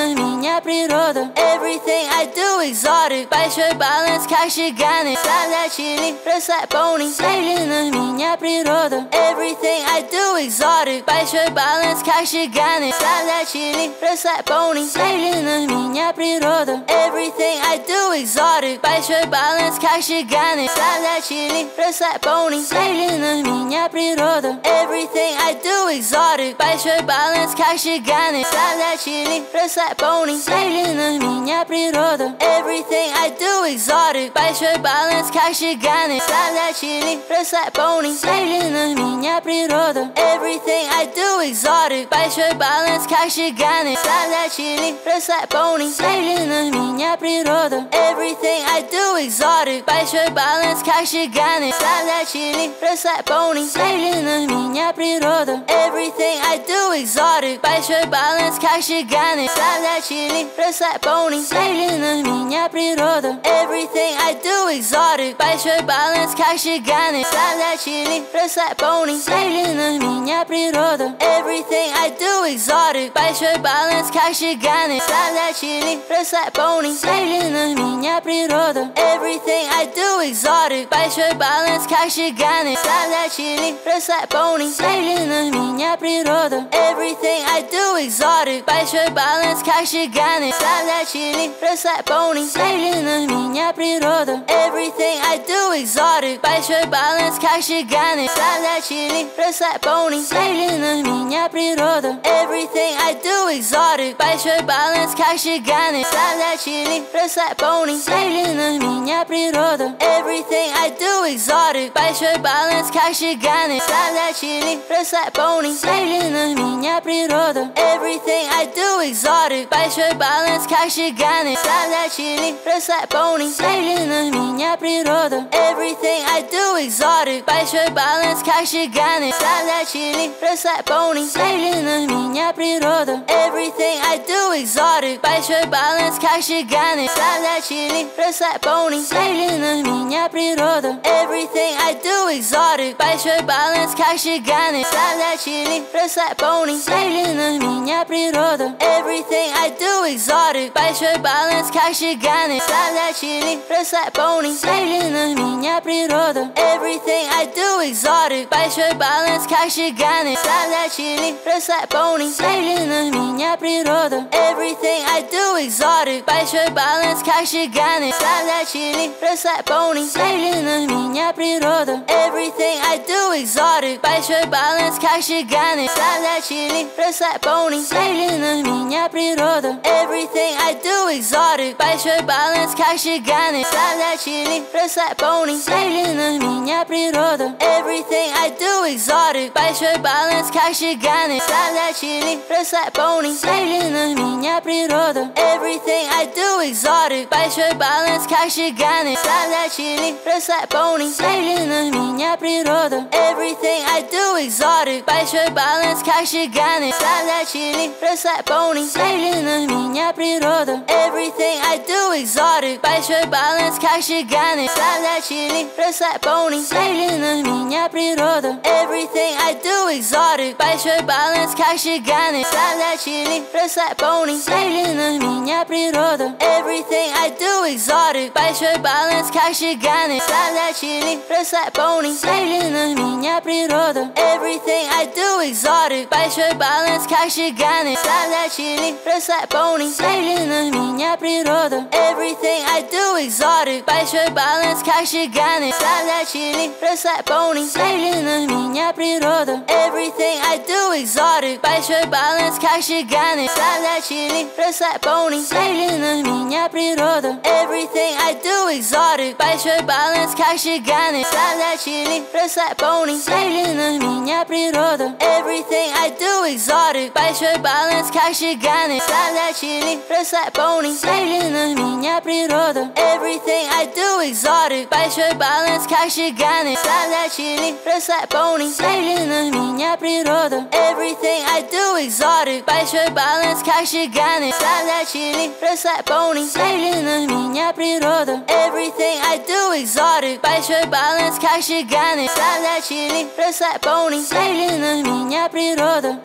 на меня природа. Everything I do exotic. Большой баланс, как шиганы. Ставля чили, расслабони. Слейли на меня природа. Everything I do exotic. Большой баланс, как шиганы. Ставля чили, расслабони. Слейли на меня природа. Everything I do exotic. Большой баланс, как шиганы. Ставля чили, расслабони. Слейли на меня природа. Everything I do exotic. Большой баланс, как шиганы. Ставля чили, расслабони. Слейли на меня природа. Everything I do exotic. Большой баланс, как шиганы. Ставля чили, расслабони. Слейли на меня природа. Everything I do exotic. Большой баланс, как шиганы. Ставля чили, расслабони. Слейли на меня природа. Everything I do exotic. Большой баланс, как шиганы. Ставля чили, расслабони. Слейли на меня природа. Everything I do exotic. Большой баланс, как шиганы. Ставля чили, расслабони. Слейли на меня природа. Everything I do exotic. Большой баланс, как шиганы. Ставля чили, расслабони. Слейли на меня природа. Everything I do exotic. Большой баланс, как шиганы. Ставля чили, расслабони. Слейли на меня природа. Everything I do exotic. Большой баланс, как шиганы. Ставля чили, расслабони. Слейли на меня природа. Everything I do exotic. Большой баланс, как шиганы. Ставля чили, расслабони. Слейли на меня природа. Everything I do exotic. Большой баланс, как шиганы. Ставля чили, расслабони. Слейли на меня природа. Everything I do exotic. Большой баланс, как шиганы. Ставля чили, расслабони. Слейли на меня природа. Everything I do exotic. Большой баланс, как шиганы. Ставля чили, расслабони. Слейли на меня природа. Everything I do exotic. Большой баланс, как шиганы. Ставля чили, расслабони. Слейли на меня природа. Everything I do exotic. Большой баланс, как шиганы. Ставля чили, расслабони. Слейли на меня природа. Everything I do exotic. Большой баланс, как шиганы. Ставля чили, расслабони. Слейли на меня природа. Everything I do exotic. Большой баланс, как шиганы. Ставля чили, расслабони. Слейли на меня природа. Everything I do exotic. Большой баланс, как шиганы. Ставля чили, расслабони. Слейли на меня природа. Everything I do exotic. Большой баланс, как шиганы. Ставля чили, расслабони. Слейли на меня природа. Everything I do exotic. Большой баланс, как шиганы. Ставля чили, расслабони. Слейли на меня природа. Everything I do exotic. Большой баланс, как шиганы. Ставля чили, расслабони. Слейли на меня природа. Everything I do exotic. Большой баланс, как шиганы. Ставля чили, расслабони. Слейли на меня природа. Everything I do exotic. Большой баланс, как шиганы. Ставля чили, расслабони. Слейли на меня природа. Everything I do exotic. Большой баланс, как шиганы. Ставля чили, расслабони. Слейли на меня природа. Everything I do exotic. Большой баланс, как шиганы. Ставля чили, расслабони. Слейли на меня природа. Everything I do exotic. Большой баланс, как шиганы. Ставля чили, расслабони. Слейли на меня природа. Everything I do exotic. Большой баланс, как шиганы. Ставля чили, расслабони. Слейли на меня природа. Everything I do exotic. Большой баланс, как шиганы. Ставля чили, расслабони. Слейли на меня природа. Everything I do exotic. Большой баланс, как шиганы. Ставля чили, расслабони. Слейли на меня природа. Everything I do exotic. Большой баланс, как шиганы. Ставля чили, расслабони. Слейли на меня природа. Everything I do exotic. Большой баланс, как шиганы. Ставля чили, расслабони. Слейли на меня природа. Everything I do exotic. Большой баланс, как шиганы. Ставля чили, расслабони. Слейли на меня природа. Everything I do exotic. Большой баланс, как шиганы. Ставля чили, расслабони. Слейли на меня природа. Everything I do exotic. Большой баланс, как шиганы. Ставля чили, расслабони. Слейли на меня природа. Everything I do exotic. Большой баланс, как шиганы. Ставля чили, расслабони. Слейли на меня природа. Everything I do exotic. Большой баланс, как шиганы. Ставля чили, расслабони. Слейли на меня природа. Everything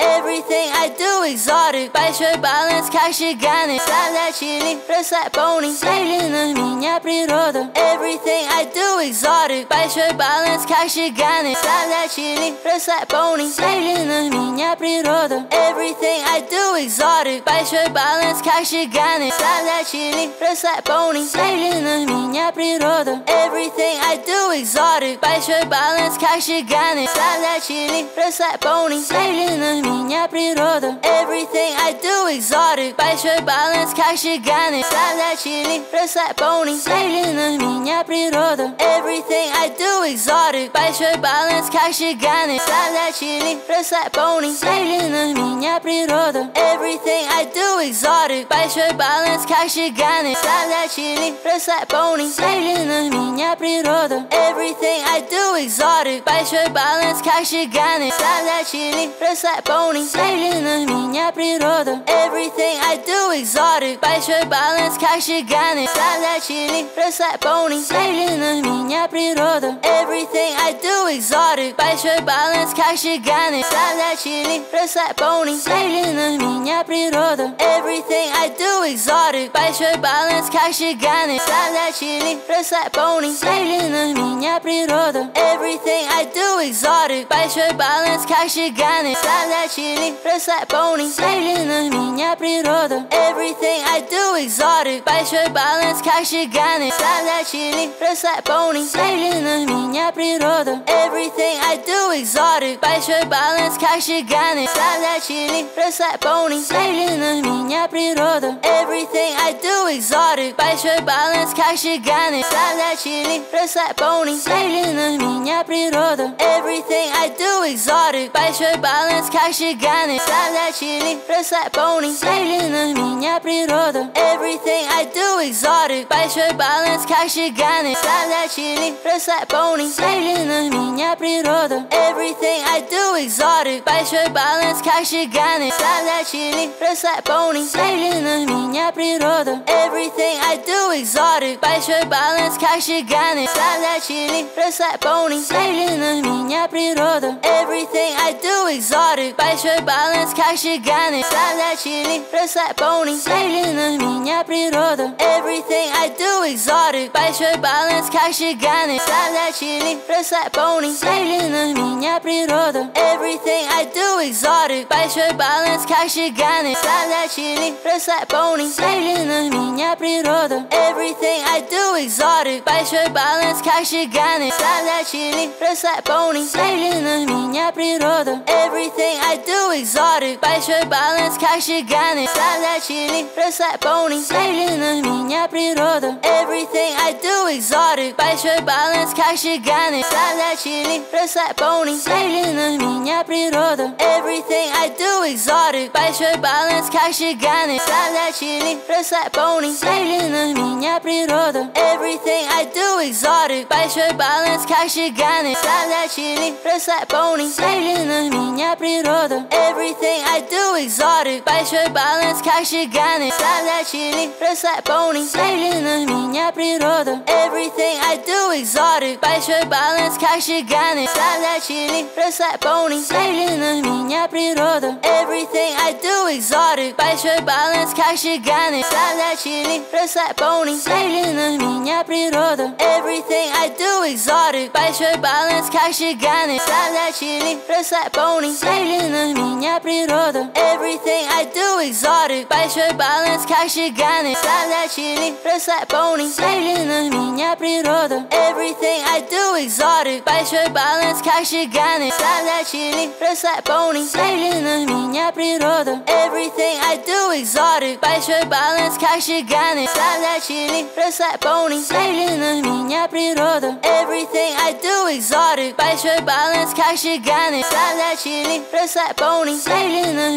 Everything I do exotic. Большой баланс, как шиганет. Славля чили, расслабь пони. Слейли на меня природа. Everything I do exotic. Большой баланс, как шиганет. Славля чили, расслабь пони. Слейли на меня природа. Everything I do exotic. Большой баланс, как шиганет. Славля чили, расслабь пони. Слейли на меня природа. Everything I do exotic. Большой баланс, как шиганет. Славля чили, расслабь пони. Слейли на меня природа. Everything I do exotic. Большой баланс, как шиганет. Славля чили, расслабь пони. Слейли на меня природа. Everything I do exotic. Большой баланс, как шиганет. Славля чили, расслабь пони. Слейли на меня природа. Everything I do exotic. Большой баланс, как шиганет. Славля чили, расслабь пони. Слейли на меня природа. Everything I do exotic. Большой баланс, как шиганет. Славля чили, расслабь пони. Слейли на меня природа. Everything I do exotic. Большой баланс, как шиганет. Славля чили, расслабь пони. Слейли на меня природа. Everything I do exotic. Большой баланс, как шиганет. Славля чили, расслабь пони. Слейли на меня природа. Everything I do exotic. Большой баланс, как шиганет. Славля чили, расслабь пони. Слейли на меня природа. Everything I do exotic. Большой баланс, как шиганет. Славля чили, расслабь пони. Слейли на меня природа. Everything I do exotic. Большой баланс, как шиганет. Славля чили, расслабь пони. Слейли на меня природа. Everything I do exotic. Большой баланс, как шиганет. Славля чили, расслабь пони. Слейли на меня природа. Everything I do exotic. Большой баланс, как шиганет. Славля чили, расслабь пони. Слейли на меня природа. Everything I do exotic. Большой баланс, как шиганет. Славля чили, расслабь пони. Слейли на меня природа. Everything I do exotic. Большой баланс, как шиганет. Славля чили, расслабь пони. Слейли на меня природа. Everything I do exotic. Большой баланс, как шиганет. Славля чили, расслабь пони. Слейли на меня природа. Everything I do exotic. Большой баланс, как шиганет. Славля чили, расслабь пони. Слейли на меня природа. Everything I do exotic. Большой баланс, как шиганет. Славля чили, расслабь пони. Слейли на меня природа. Everything I do exotic. Большой баланс, как шиганет. Славля чили, расслабь пони. Слейли на меня природа. Everything I do exotic. Большой баланс, как шиганет. Славля чили, расслабь пони. Слейли на меня природа. Everything I do exotic. Большой баланс, как шиганет. Славля чили, расслабь пони. Слейли на меня природа. Everything I do exotic. Большой баланс, как шиганет. Славля чили, расслабь пони. Слейли на меня природа. Everything I do exotic. Большой баланс, как шиганет. Славля чили, расслабь пони. Слейли на меня природа. Everything I do exotic. Большой баланс, как шиганет. Славля чили, расслабь пони. Слейли на меня природа. Everything I do exotic. Большой баланс, как шиганет. Славля чили, расслабь пони. Слейли на меня природа. Everything I do exotic. Большой баланс, как шиганет. Славля чили, расслабь пони. Слейли на меня природа. Everything I do exotic. Большой баланс, как шиганет. Славля чили, расслабь пони. Слейли на меня природа. Everything I do exotic. Большой баланс, как шиганет. Славля чили, расслабь пони. Слейли на меня природа. Everything I do exotic. Большой баланс, как шиганет. Славля чили, расслабь пони. Слейли на меня природа. Everything I do exotic. Большой баланс, как шиганет. Славля чили, расслабь пони. Слейли на меня природа. Everything I do exotic. Большой баланс, как шиганет. Славля чили, расслабь пони. Слейли на меня природа. Everything I do exotic. Большой баланс, как шиганет. Славля чили, расслабь пони. Слейли на меня природа. Everything I do exotic. Большой баланс, как шиганет. Славля чили, расслабь пони. Слейли на меня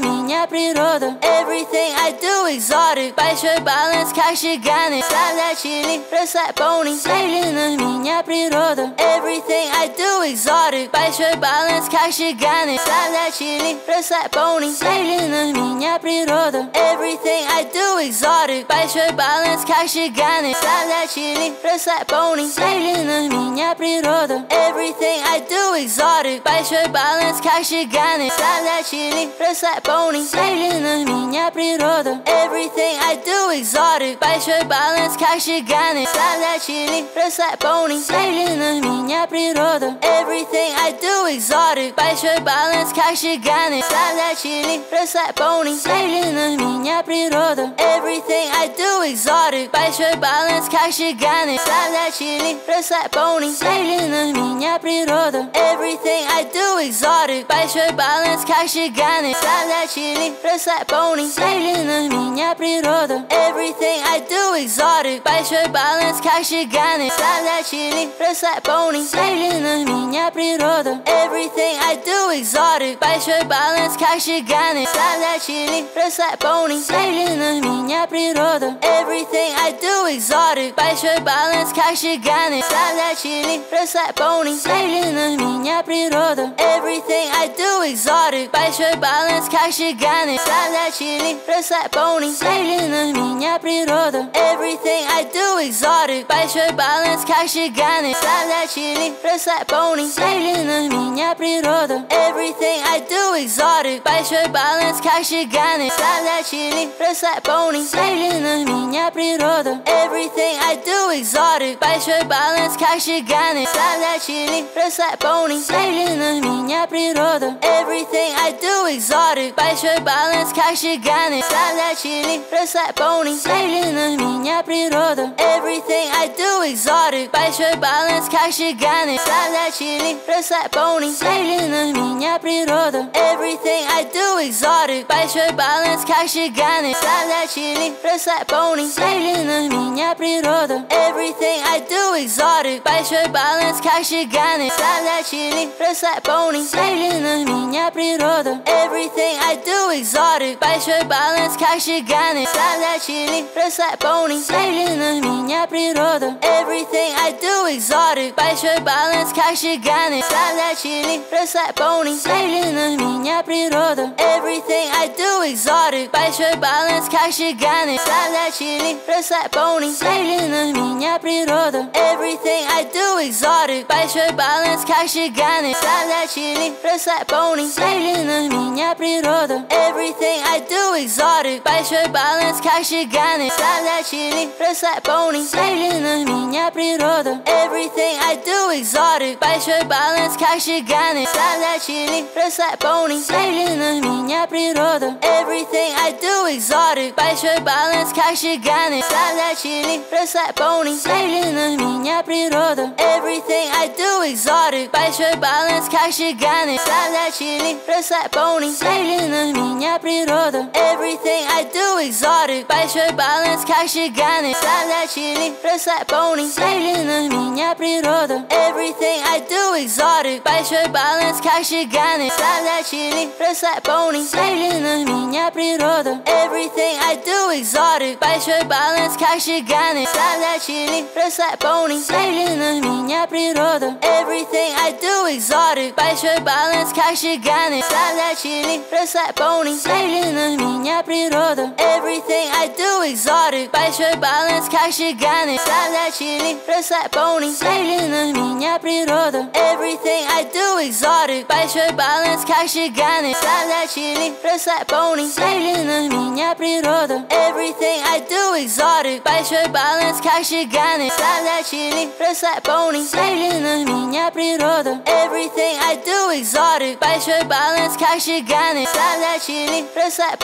minha природа. Everything I do exotic. Большой баланс, как шиганы. Славля чили, рослая пони. Медленно меня природа. Everything I do exotic. Большой баланс, как шиганы. Славля чили, рослая пони. Медленно меня природа. Everything I do exotic. Большой баланс, как шиганы. Славля чили, рослая пони. Медленно меня природа. Everything I do exotic. Большой баланс, как шиганы. Славля чили, рослая пони. Медленно меня природа. Everything I do exotic. Большой баланс, как шиганы. Славля чили, рослая пони. Медленно меня природа. Everything I do exotic. Большой баланс, как шиганы. Славля чили, рослая пони. Медленно меня природа. Everything I do exotic. Большой баланс, как шиганы. Славля чили, рослая пони. Медленно меня природа. Everything I do exotic. Большой баланс, как шиганы. Славля чили, рослая пони. Медленно меня природа. Everything I do exotic. Большой баланс, как шиганы. Славля чили, рослая пони. Медленно меня природа. Everything I do exotic. Большой баланс, как шиганы. Славля чили, рослая пони. Медленно меня природа. Everything I do exotic. Большой баланс, как шиганы. Славля чили, рослая пони. Медленно меня природа. Everything I do exotic. Большой баланс, как шиганы. Славля чили, рослая пони. Медленно меня природа. Everything I do exotic. Большой баланс, как шиганы. Славля чили, рослая пони. Медленно меня природа. Everything I do exotic. Большой баланс, как шиганы. Славля чили, рослая пони. Медленно меня природа. Everything I do exotic. Большой баланс, как шиганы. Славля чили, рослая пони. Медленно меня природа. Everything I do exotic. Большой баланс, как шиганы. Славля чили, рослая пони. Медленно меня природа. Everything I do exotic. Большой баланс, как шиганы. Славля чили, рослая пони. Медленно меня природа. Everything I do exotic. Большой баланс, как шиганы. Славля чили, рослая пони. Медленно меня природа. Everything I do exotic. Большой баланс, как шиганы. Славля чили, рослая пони. Медленно меня природа. Everything I do exotic. Большой баланс, как шиганы. Славля чили, рослая пони. Медленно меня природа. Everything I do exotic. Большой баланс, как шиганы. Славля чили, рослая пони. Медленно меня природа. Everything I do exotic. Большой баланс, как шиганы. Славля чили, рослая пони. Медленно меня природа. Everything I do exotic. Большой баланс, как шиганы. Славля чили, рослая пони. Медленно меня природа. Everything I do exotic. Большой баланс, как шиганы. Славля чили, рослая пони. Медленно меня природа. Everything I do exotic. Большой баланс, как шиганы. Славля чили, рослая пони. Медленно меня природа. Everything I do exotic. Большой баланс, как шиганы. Славля чили, рослая пони. Медленно меня природа. Everything I do exotic. Большой баланс, как шиганы. Славля чили, рослая пони. Медленно меня природа. Everything I do exotic. Большой баланс, как шиганы. Славля чили, рослая пони. Медленно меня природа. Everything I do exotic. Большой баланс, как шиганы. Славля чили, рослая пони. Медленно меня природа. Everything I do exotic. Большой баланс, как шиганы. Славля чили, рослая пони. Медленно меня природа. Everything I do exotic. Большой баланс, как шиганы. Славля чили, рослая пони. Медленно меня природа. Everything I do exotic. Большой баланс, как шиганы. Славля чили, рослая пони. Медленно меня природа. Everything I do exotic. Большой баланс, как шиганы. Славля чили, рослая пони. Медленно меня природа. Everything I do exotic. Большой баланс, как шиганы. Славля чили, рослая пони. Медленно меня природа. Everything I do exotic. Большой баланс, как шиганы. Славля чили, рослая пони.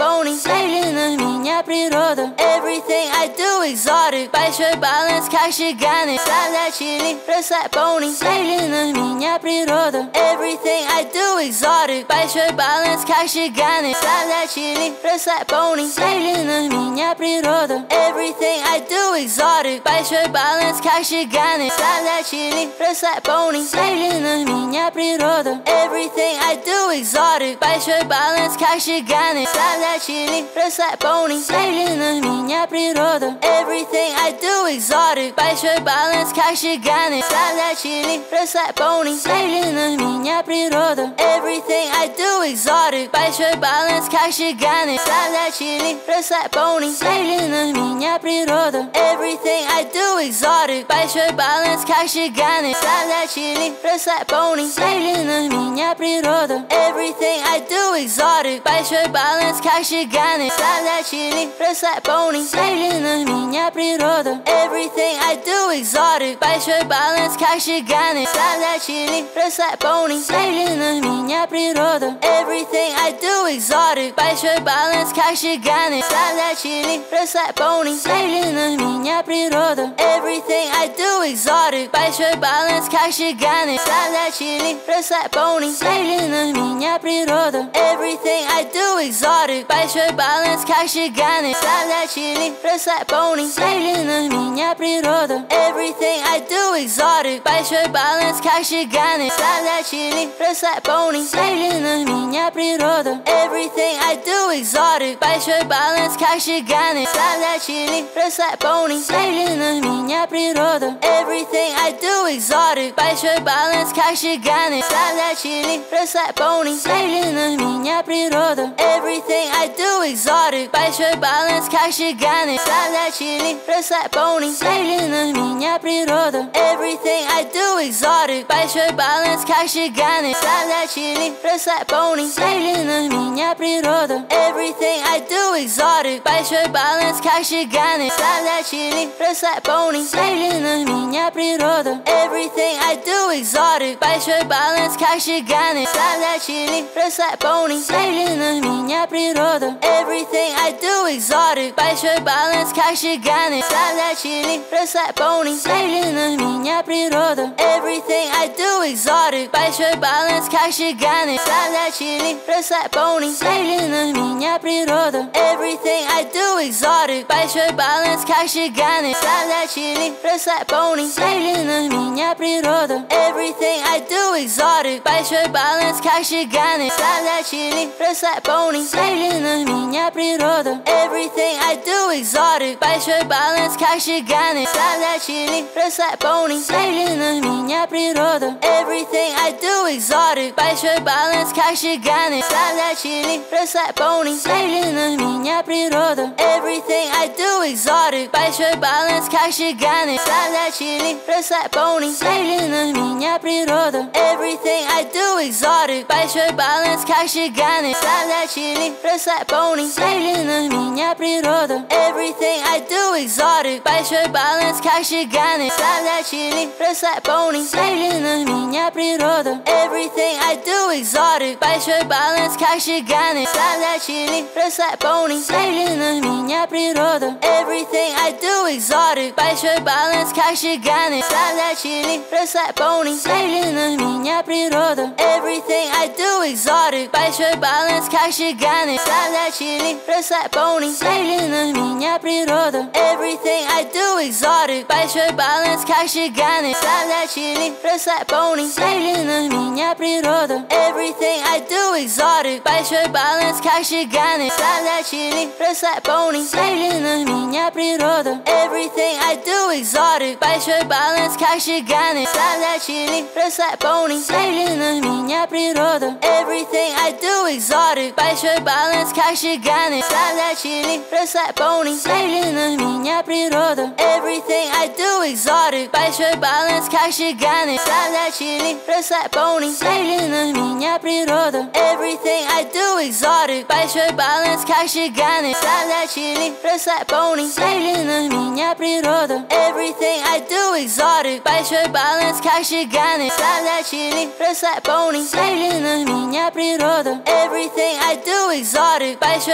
Слейли на меня природа. Everything I do exotic. Большой баланс, как шиганы. Сладя чили, росла пони. Слейли на меня природа. Everything I do exotic. Большой баланс, как шиганы. Сладя чили, росла пони. Слейли на меня природа. Everything I do exotic. Большой баланс, как шиганы. Сладя чили, росла пони. Слейли на меня природа. Everything I do exotic. Большой баланс, как шиганы. Сладя чили, росла пони. Слейли на меня природа. Everything I do exotic. Большой баланс, как шиганы. Сладя чили, росла пони. Слейли на меня природа. Everything I do exotic. Большой баланс, как шиганы. Сладя чили, росла пони. Слейли на меня природа. Everything I do exotic. Большой баланс, как шиганы. Сладя чили, росла пони. Слейли на меня природа. Everything I do exotic. Большой баланс, как шиганы. Сладя чили, росла пони. Слейли на меня природа. Everything I do exotic. Большой баланс, как шиганы. Сладя чили, росла пони. Слейли на меня природа. Everything I do exotic. Большой баланс, как шиганы. Сладя чили, росла пони. Слейли на меня природа. Everything I do exotic. Большой баланс, как шиганы. Сладя чили, росла пони. Слейли на меня природа. Everything I do exotic. Большой баланс, как шиганы. Сладя чили, росла пони. Слейли на меня природа. Everything I do exotic. Большой баланс, как шиганы. Сладя чили, росла пони. Слейли на меня природа. Everything I do exotic. Большой баланс, как шиганы. Сладя чили, росла пони. Слейли на меня природа. Everything I do exotic. Большой баланс, как шиганы. Сладя чили, росла пони. Слейли на меня природа. Everything I do exotic. Большой баланс, как шиганы. Сладя чили, росла пони. Слейли на меня природа. Everything I do exotic. Большой баланс, как шиганы. Сладя чили, росла пони. Слейли на меня природа. Everything I do exotic. Большой баланс, как шиганы. Сладя чили, росла пони. Слейли на меня природа. Everything I do exotic. Большой баланс, как шиганы. Сладя чили, росла пони. Слейли на меня природа. Everything I do exotic. Большой баланс, как шиганы. Сладя чили, росла пони. Слейли на меня природа. Everything I do exotic. Большой баланс, как шиганы. Сладя чили, росла пони. Слейли на меня природа. Everything I do exotic. Большой баланс, как шиганы. Сладя чили, росла пони. Слейли на меня природа. Everything I do exotic. Большой баланс, как шиганы. Сладя чили, росла пони. Слейли на меня природа. Everything I do exotic. Большой баланс, как шиганы. Сладя чили, росла пони. Слейли на меня природа. Everything I do exotic. Большой баланс, как шиганы. Сладя чили, росла пони. Слейли на меня природа. Everything I do exotic. Большой баланс, как шиганы. Сладя чили, росла пони. Слейли на меня природа. Everything I do exotic. Большой баланс, как шиганы. Сладя чили, росла пони. Слейли на меня природа. Everything I do exotic. Большой баланс, как шиганы. Сладя чили, росла пони. Слейли на меня природа. Everything I do exotic. Большой баланс, как шиганы. Сладя чили, росла пони. Слейли на меня природа. Everything I do exotic. Большой баланс, как шиганы. Сладя чили, росла пони. Слейли на меня природа. Everything I do exotic. Большой баланс, как шиганы. Сладя чили, росла пони. Слейли на меня природа. Everything I do exotic. Большой баланс, как шиганы. Сладя чили, росла пони. Слейли на меня природа. Everything I do exotic. Большой баланс, как шиганы. Сладя чили, росла пони. Слейли на меня природа. Everything I do exotic. Большой баланс, как шиганы. Сладя чили, росла пони. Слейли на меня природа. Everything I do exotic. Большой баланс, как шиганы. Сладя чили, росла пони. Слейли на меня природа. Everything I do exotic. Большой баланс, как шиганы. Сладя чили, росла пони. Слейли на меня природа. Everything I do exotic. Большой баланс, как шиганы. Сладя чили, росла пони. Слейли на меня природа. Everything I do exotic. Большой баланс, как шиганы. Сладя чили, росла пони. Слейли на меня природа. Everything I do exotic. Большой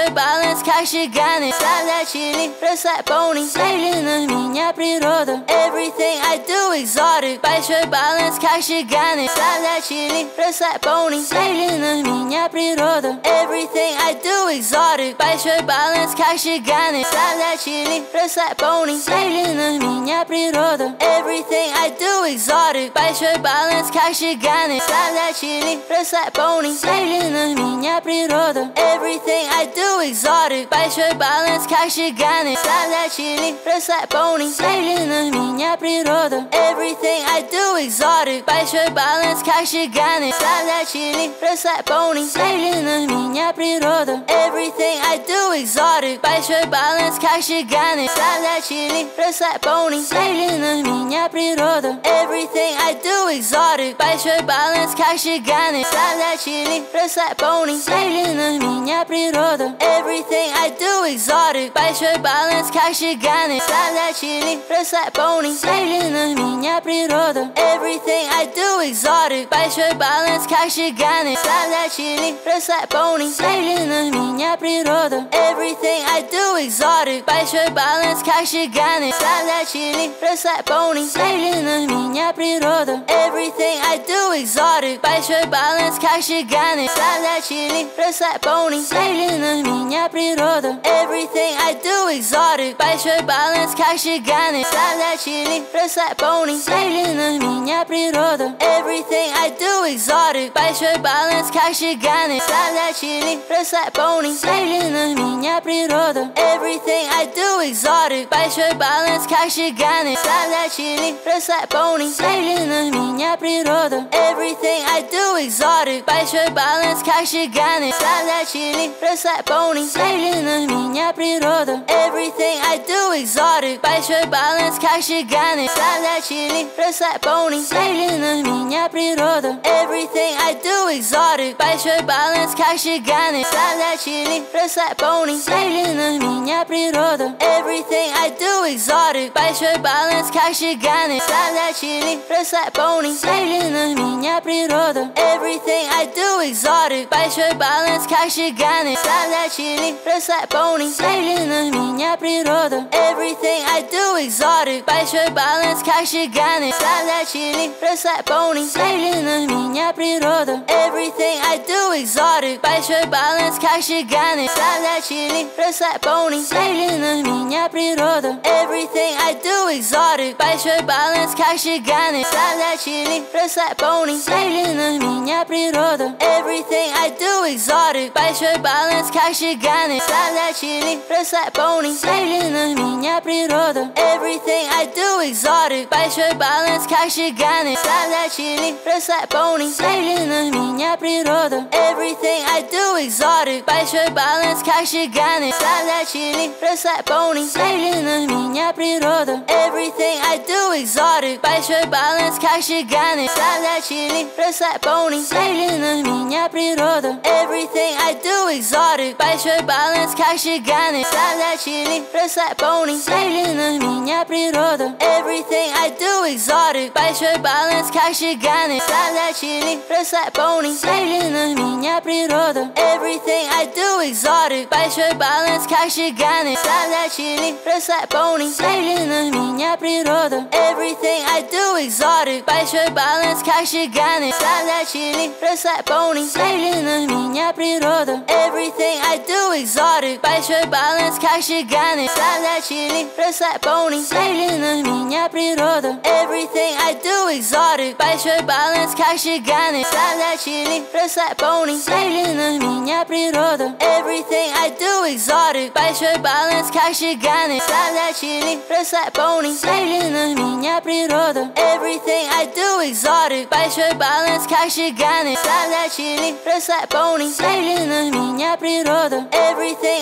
большой баланс, как шиганы. Славля чили, расслабони, медленно меня природа. Everything I do exotic, большой баланс, как шиганы. Славля чили, расслабони, медленно меня природа. Everything I do exotic, большой баланс, как шиганы. Славля чили, расслабони, медленно меня природа. Everything I do exotic, большой баланс, как шиганы. Славля чили, расслабони, медленно меня природа. Everything I do exotic, большой баланс, как шиганы. Славля чили, расслабони, медленно меня природа. Everything I do exotic, большой баланс, как шиганы. Славля чили, расслабони, медленно меня природа. Everything I do exotic, большой баланс, как шиганы. Славля чили, расслабони, медленно меня природа. Everything I do exotic, большой баланс, как шиганы. Славля чили, расслабони, медленно меня природа. Everything I do exotic, большой баланс, как шиганы. Славля чили, расслабони, медленно меня природа. Everything I do exotic, большой баланс, как шиганы. Славля чили, расслабони, медленно меня природа. Everything I do exotic, большой баланс, как шиганы. Славля чили, расслабони, медленно меня природа. Everything I do exotic, большой баланс, как шиганы. Славля чили, расслабони, медленно меня природа. Everything I do exotic, большой баланс, как шиганы. Славля чили, расслабони, медленно меня природа. Everything I do exotic, большой баланс, как шиганы. Славля чили, расслабони, медленно меня природа. Everything I do exotic, большой баланс, как шиганы. Славля чили, расслабони, медленно меня природа. Everything I do exotic, большой баланс, как шиганы. Славля чили, расслабони, медленно меня природа. Everything I do exotic, большой баланс, как шиганы. Славля чили, расслабони, медленно меня природа. Everything I do exotic, большой баланс, как шиганы. Славля чили, расслабони, медленно меня природа. Everything I do exotic, большой баланс, как шиганы. Славля чили, расслабони, медленно меня природа. Everything I do exotic, большой баланс, как шиганы. Славля чили, расслабони, медленно меня природа. Everything I do exotic, большой баланс, как шиганы. Славля чили, расслабони, медленно меня природа. Everything I do exotic, большой баланс, как шиганы. Славля чили, расслабони, медленно меня природа. Everything I do exotic, большой баланс, как шиганы. Славля чили, расслабони, медленно меня природа. Everything I do exotic, большой баланс, как шиганы. Славля чили, расслабони, медленно меня природа. Everything I do exotic, большой баланс, как шиганы. Славля чили, расслабони, медленно меня природа. Everything I do exotic, большой баланс, как шиганы. Славля чили, расслабони, медленно меня природа. Everything I do exotic, большой баланс, как шиганы. Славля чили, расслабони, медленно меня природа. Everything I do exotic, большой баланс, как шиганы. Славля чили, расслабони, медленно меня природа. Everything I do exotic, большой баланс, как шиганы. Славля чили, расслабони, медленно меня природа. Everything I do exotic, большой баланс, как шиганы. Славля чили, расслабони, медленно меня природа. Everything I do exotic, большой баланс, как шиганы. Славля чили, расслабони, медленно меня природа. Everything I do exotic, большой баланс, как шиганы. Славля чили, расслабони, медленно меня природа. Everything I do exotic, большой баланс, как шиганы. Славля чили, расслабони, медленно меня природа. Everything I do exotic, большой баланс, как шиганы. Славля чили, расслабони, медленно меня природа. Everything I do exotic, большой баланс, как шиганы. Славля чили, расслабони, медленно меня природа. Everything I do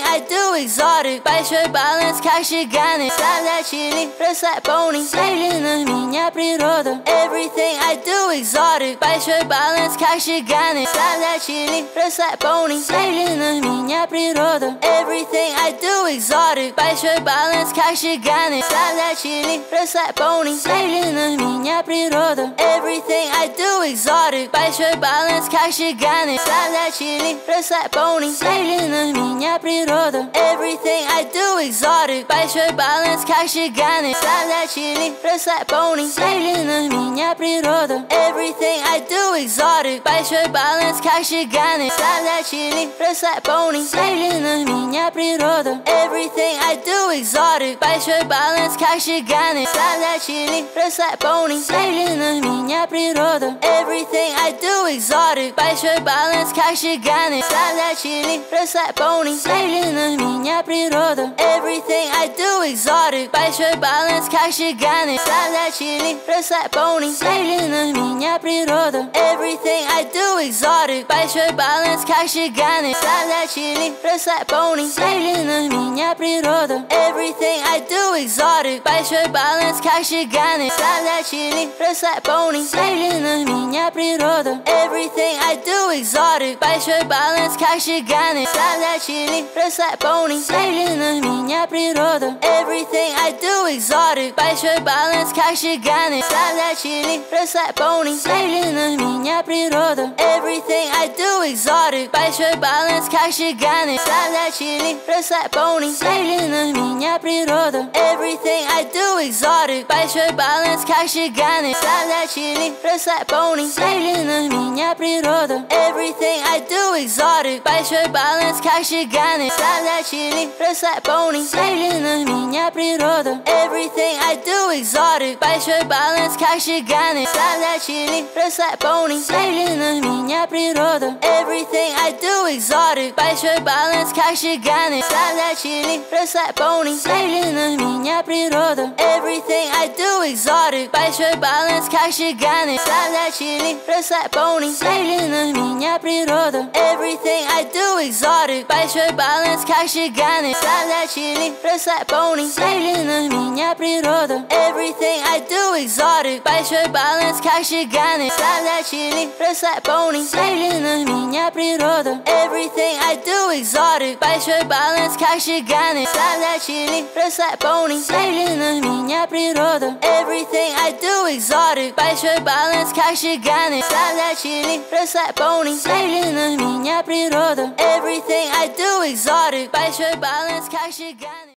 do exotic. Большой баланс, как шиганы. Славля чили, расслабони. Медленно меня природа. Everything I do exotic. Большой баланс, как шиганы. Славля чили, расслабони. Медленно меня природа. Everything I do exotic. Большой баланс, как шиганы. Славля чили, расслабони. Медленно меня природа. Everything I do exotic. Большой баланс, как шиганы. Славля чили, расслабони. Медленно меня природа. Everything I do exotic. Большой баланс, как шиганы. Славля чили, расслабони. Медленно меня природа. Everything I do exotic. Большой баланс, как шиганы. Славля чили, расслабони. Медленно меня природа. Everything I do exotic. Большой баланс, как шиганы. Славля чили, расслабони. Медленно меня природа. Everything I do exotic. Большой баланс, как шиганы. Славля чили, расслабони. Медленно меня природа. Everything I do exotic. Большой баланс, как шиганы. Славля чили, расслабони. Медленно меня природа. Everything I do exotic. Большой баланс, как шиганы. Славля чили, расслабони. Медленно меня природа. Everything I do exotic. Большой баланс, как шиганы. Славля чили, расслабони. Медленно меня природа. Everything I do exotic. Большой баланс, как шиганы. Славля чили, расслабони. Медленно меня природа. Everything I do exotic. Большой баланс, как шиганы. Славля чили, расслабони. Медленно меня природа. Everything I do exotic. Большой баланс, как шиганы. Славля чили, расслабони. Медленно меня природа. Everything I do exotic. Большой баланс, как шиганы. Славля чили, расслабони. Медленно меня природа. Everything I do exotic. Большой баланс, как шиганы. Славля чили, расслабони. Медленно меня природа. Everything I do exotic. Большой баланс, как шиганы. Славля чили, расслабони. Медленно меня природа. Everything I do exotic. Большой баланс, как шиганы. Славля чили, расслабони. Медленно меня природа. Everything I do exotic. Большой баланс, как шиганы. Славля чили, расслабони. Медленно меня природа. Everything I do exotic. Большой баланс, как шиганы. Славля чили, расслабони. Медленно меня природа. Everything I do exotic. Большой баланс, как шиганы. Славля чили, расслабони. Медленно меня природа. Everything I do exotic. Большой баланс, как шиганы. Славля чили, расслабони. Медленно меня природа. Everything I do exotic. Большой баланс, как шиганы. Славля чили, расслабони. Медленно меня природа. Everything I do exotic. Большой баланс, как шиганы.